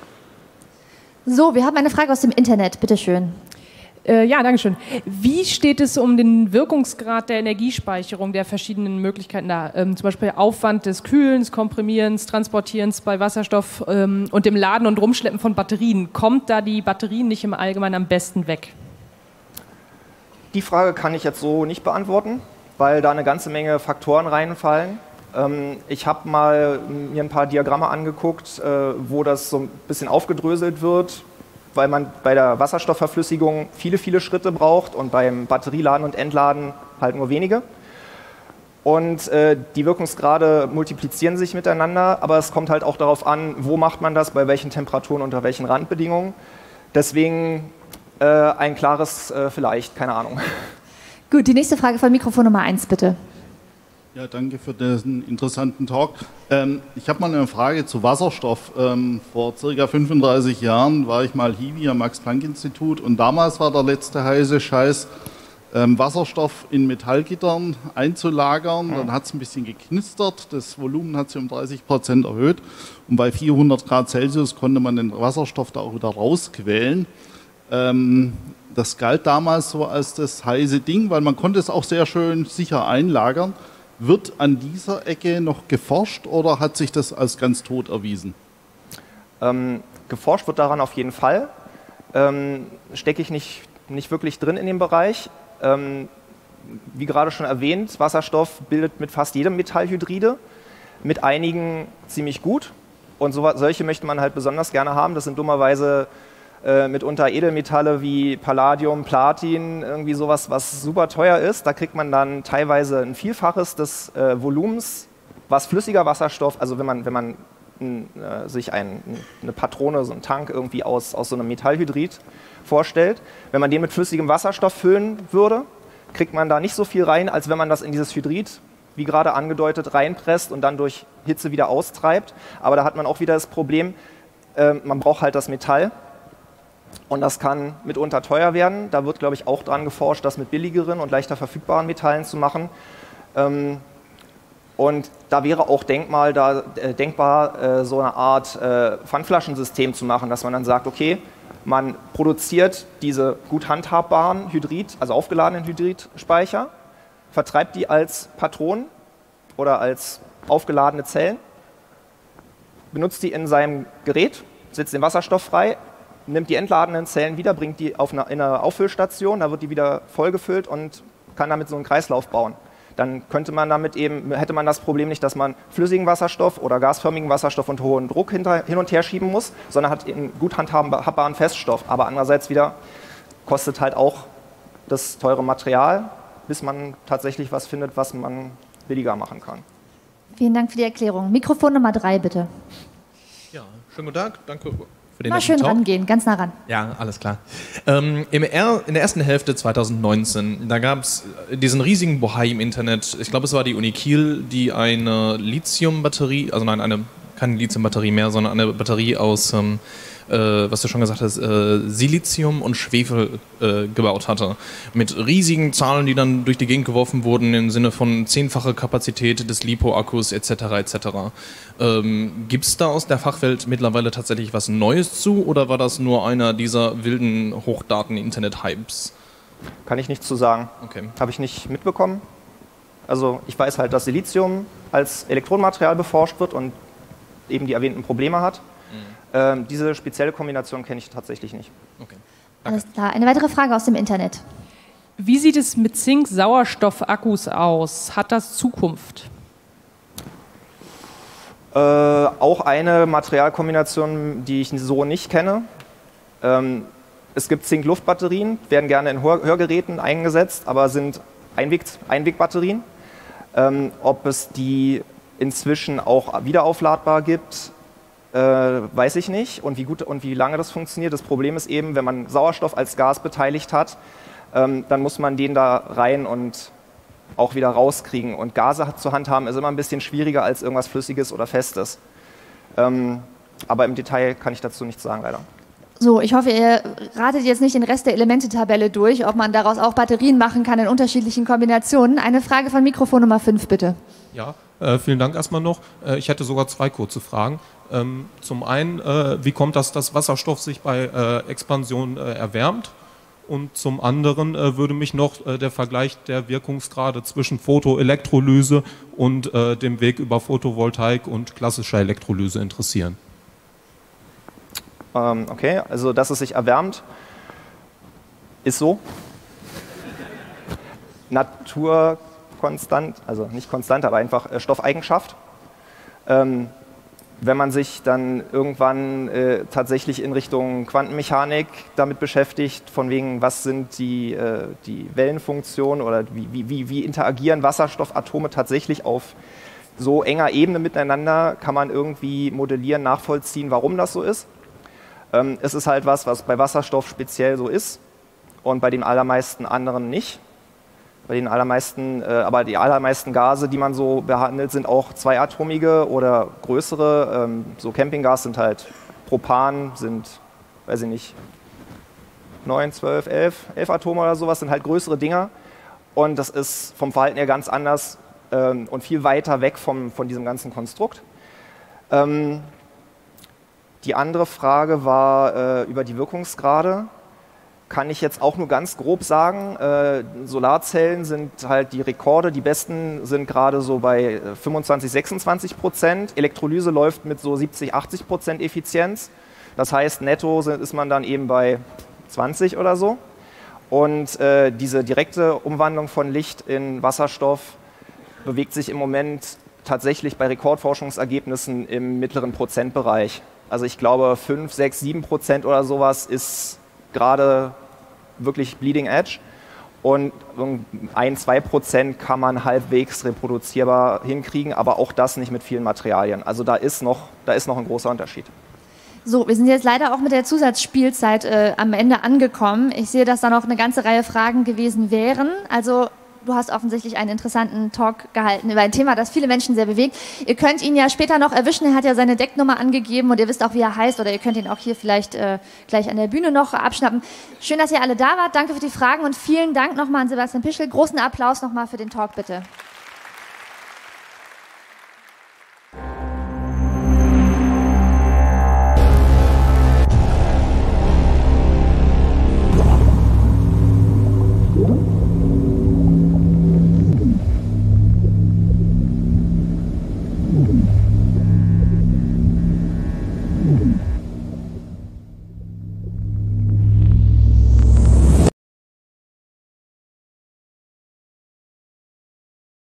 So, wir haben eine Frage aus dem Internet, bitteschön. Ja, danke schön. Wie steht es um den Wirkungsgrad der Energiespeicherung der verschiedenen Möglichkeiten da? Zum Beispiel Aufwand des Kühlens, Komprimierens, Transportierens bei Wasserstoff und dem Laden und Rumschleppen von Batterien. Kommt da die Batterien nicht im Allgemeinen am besten weg? Die Frage kann ich jetzt so nicht beantworten, weil da eine ganze Menge Faktoren reinfallen. Ich habe mal mir ein paar Diagramme angeguckt, wo das so ein bisschen aufgedröselt wird, weil man bei der Wasserstoffverflüssigung viele Schritte braucht und beim Batterieladen und Entladen halt nur wenige. Und die Wirkungsgrade multiplizieren sich miteinander, aber es kommt halt auch darauf an, wo macht man das, bei welchen Temperaturen, unter welchen Randbedingungen. Deswegen ein klares vielleicht, keine Ahnung. Gut, die nächste Frage von Mikrofon Nummer 1, bitte. Ja, danke für diesen interessanten Talk. Ich habe mal eine Frage zu Wasserstoff. Vor ca. 35 Jahren war ich mal Hiwi am Max-Planck-Institut und damals war der letzte heiße Scheiß, Wasserstoff in Metallgittern einzulagern. Dann hat es ein bisschen geknistert, das Volumen hat sich um 30% erhöht und bei 400 Grad Celsius konnte man den Wasserstoff da auch wieder rausquellen. Das galt damals so als das heiße Ding, weil man konnte es auch sehr schön sicher einlagern. Wird an dieser Ecke noch geforscht oder hat sich das als ganz tot erwiesen? Geforscht wird daran auf jeden Fall. Stecke ich nicht wirklich drin in dem Bereich. Wie gerade schon erwähnt, Wasserstoff bildet mit fast jedem Metallhydride, mit einigen ziemlich gut. Und solche möchte man halt besonders gerne haben. Das sind dummerweise mitunter Edelmetalle wie Palladium, Platin, irgendwie sowas, was super teuer ist. Da kriegt man dann teilweise ein Vielfaches des Volumens, was flüssiger Wasserstoff, also wenn man sich eine Patrone, so einen Tank irgendwie aus so einem Metallhydrid vorstellt, wenn man den mit flüssigem Wasserstoff füllen würde, kriegt man da nicht so viel rein, als wenn man das in dieses Hydrid, wie gerade angedeutet, reinpresst und dann durch Hitze wieder austreibt. Aber da hat man auch wieder das Problem, man braucht halt das Metall. Und das kann mitunter teuer werden. Da wird, glaube ich, auch dran geforscht, das mit billigeren und leichter verfügbaren Metallen zu machen. Und da wäre auch denkbar, so eine Art Pfandflaschensystem zu machen, dass man dann sagt, okay, man produziert diese gut handhabbaren also aufgeladenen Hydridspeicher, vertreibt die als Patronen oder als aufgeladene Zellen, benutzt die in seinem Gerät, setzt den Wasserstoff frei, nimmt die entladenen Zellen wieder, bringt die in eine Auffüllstation, da wird die wieder vollgefüllt und kann damit so einen Kreislauf bauen. Dann hätte man das Problem nicht, dass man flüssigen Wasserstoff oder gasförmigen Wasserstoff unter hohem Druck hin und her schieben muss, sondern hat einen gut handhabbaren Feststoff. Aber andererseits wieder kostet halt auch das teure Material, bis man tatsächlich was findet, was man billiger machen kann. Vielen Dank für die Erklärung. Mikrofon Nummer 3, bitte. Ja, schönen guten Tag, danke. Mal schön rangehen, ganz nah ran. Ja, alles klar. In der ersten Hälfte 2019, da gab es diesen riesigen Bohai im Internet. Ich glaube, es war die Uni Kiel, die eine Lithium-Batterie, also nein, keine Lithium-Batterie mehr, sondern eine Batterie aus, was du schon gesagt hast, Silizium und Schwefel gebaut hatte. Mit riesigen Zahlen, die dann durch die Gegend geworfen wurden, im Sinne von 10-fache Kapazität des LiPo-Akkus etc. etc. Gibt es da aus der Fachwelt mittlerweile tatsächlich was Neues zu oder war das nur einer dieser wilden Hochdaten-Internet-Hypes? Kann ich nichts zu sagen. Okay. Habe ich nicht mitbekommen. Also ich weiß halt, dass Silizium als Elektronenmaterial beforscht wird und eben die erwähnten Probleme hat. Diese spezielle Kombination kenne ich tatsächlich nicht. Okay. Alles klar. Eine weitere Frage aus dem Internet. Wie sieht es mit Zink-Sauerstoff-Akkus aus? Hat das Zukunft? Auch eine Materialkombination, die ich so nicht kenne. Es gibt Zink-Luft-Batterien, werden gerne in Hörgeräten eingesetzt, aber sind Einwegbatterien. Ob es die inzwischen auch wiederaufladbar gibt, weiß ich nicht. Und wie gut und wie lange das funktioniert. Das Problem ist eben, wenn man Sauerstoff als Gas beteiligt hat, dann muss man den da rein und auch wieder rauskriegen. Und Gase zu handhaben ist immer ein bisschen schwieriger als irgendwas Flüssiges oder Festes. Aber im Detail kann ich dazu nichts sagen, leider. So, ich hoffe, ihr ratet jetzt nicht den Rest der Elemente-Tabelle durch, ob man daraus auch Batterien machen kann in unterschiedlichen Kombinationen. Eine Frage von Mikrofon Nummer 5, bitte. Ja, vielen Dank erstmal noch. Ich hätte sogar 2 kurze Fragen. Zum einen, wie kommt das, dass Wasserstoff sich bei Expansion erwärmt? Und zum anderen würde mich noch der Vergleich der Wirkungsgrade zwischen Photoelektrolyse und dem Weg über Photovoltaik und klassischer Elektrolyse interessieren. Okay, also dass es sich erwärmt, ist so. Naturkonstant, also nicht konstant, aber einfach Stoffeigenschaft. Wenn man sich dann irgendwann tatsächlich in Richtung Quantenmechanik damit beschäftigt, von wegen, was sind die Wellenfunktionen oder wie interagieren Wasserstoffatome tatsächlich auf so enger Ebene miteinander, kann man irgendwie modellieren, nachvollziehen, warum das so ist. Es ist halt was bei Wasserstoff speziell so ist und bei den allermeisten anderen nicht. Aber die allermeisten Gase, die man so behandelt, sind auch zweiatomige oder größere. So Campinggas sind halt Propan, sind, weiß ich nicht, 9, 12, 11 Atome oder sowas, sind halt größere Dinger. Und das ist vom Verhalten her ganz anders und viel weiter weg von diesem ganzen Konstrukt. Die andere Frage war über die Wirkungsgrade. Kann ich jetzt auch nur ganz grob sagen, Solarzellen sind halt die Rekorde, die besten sind gerade so bei 25, 26%. Elektrolyse läuft mit so 70, 80% Effizienz. Das heißt, netto ist man dann eben bei 20 oder so. Und diese direkte Umwandlung von Licht in Wasserstoff bewegt sich im Moment tatsächlich bei Rekordforschungsergebnissen im mittleren Prozentbereich. Also ich glaube 5, 6, 7% oder sowas ist gerade wirklich bleeding edge und 1, 2% kann man halbwegs reproduzierbar hinkriegen, aber auch das nicht mit vielen Materialien. Also da ist noch ein großer Unterschied. So, wir sind jetzt leider auch mit der Zusatzspielzeit am Ende angekommen. Ich sehe, dass da noch eine ganze Reihe Fragen gewesen wären. Also du hast offensichtlich einen interessanten Talk gehalten über ein Thema, das viele Menschen sehr bewegt. Ihr könnt ihn ja später noch erwischen, er hat ja seine Decknummer angegeben und ihr wisst auch, wie er heißt, oder ihr könnt ihn auch hier vielleicht gleich an der Bühne noch abschnappen. Schön, dass ihr alle da wart, danke für die Fragen und vielen Dank nochmal an Sebastian Pischel. Großen Applaus nochmal für den Talk, bitte.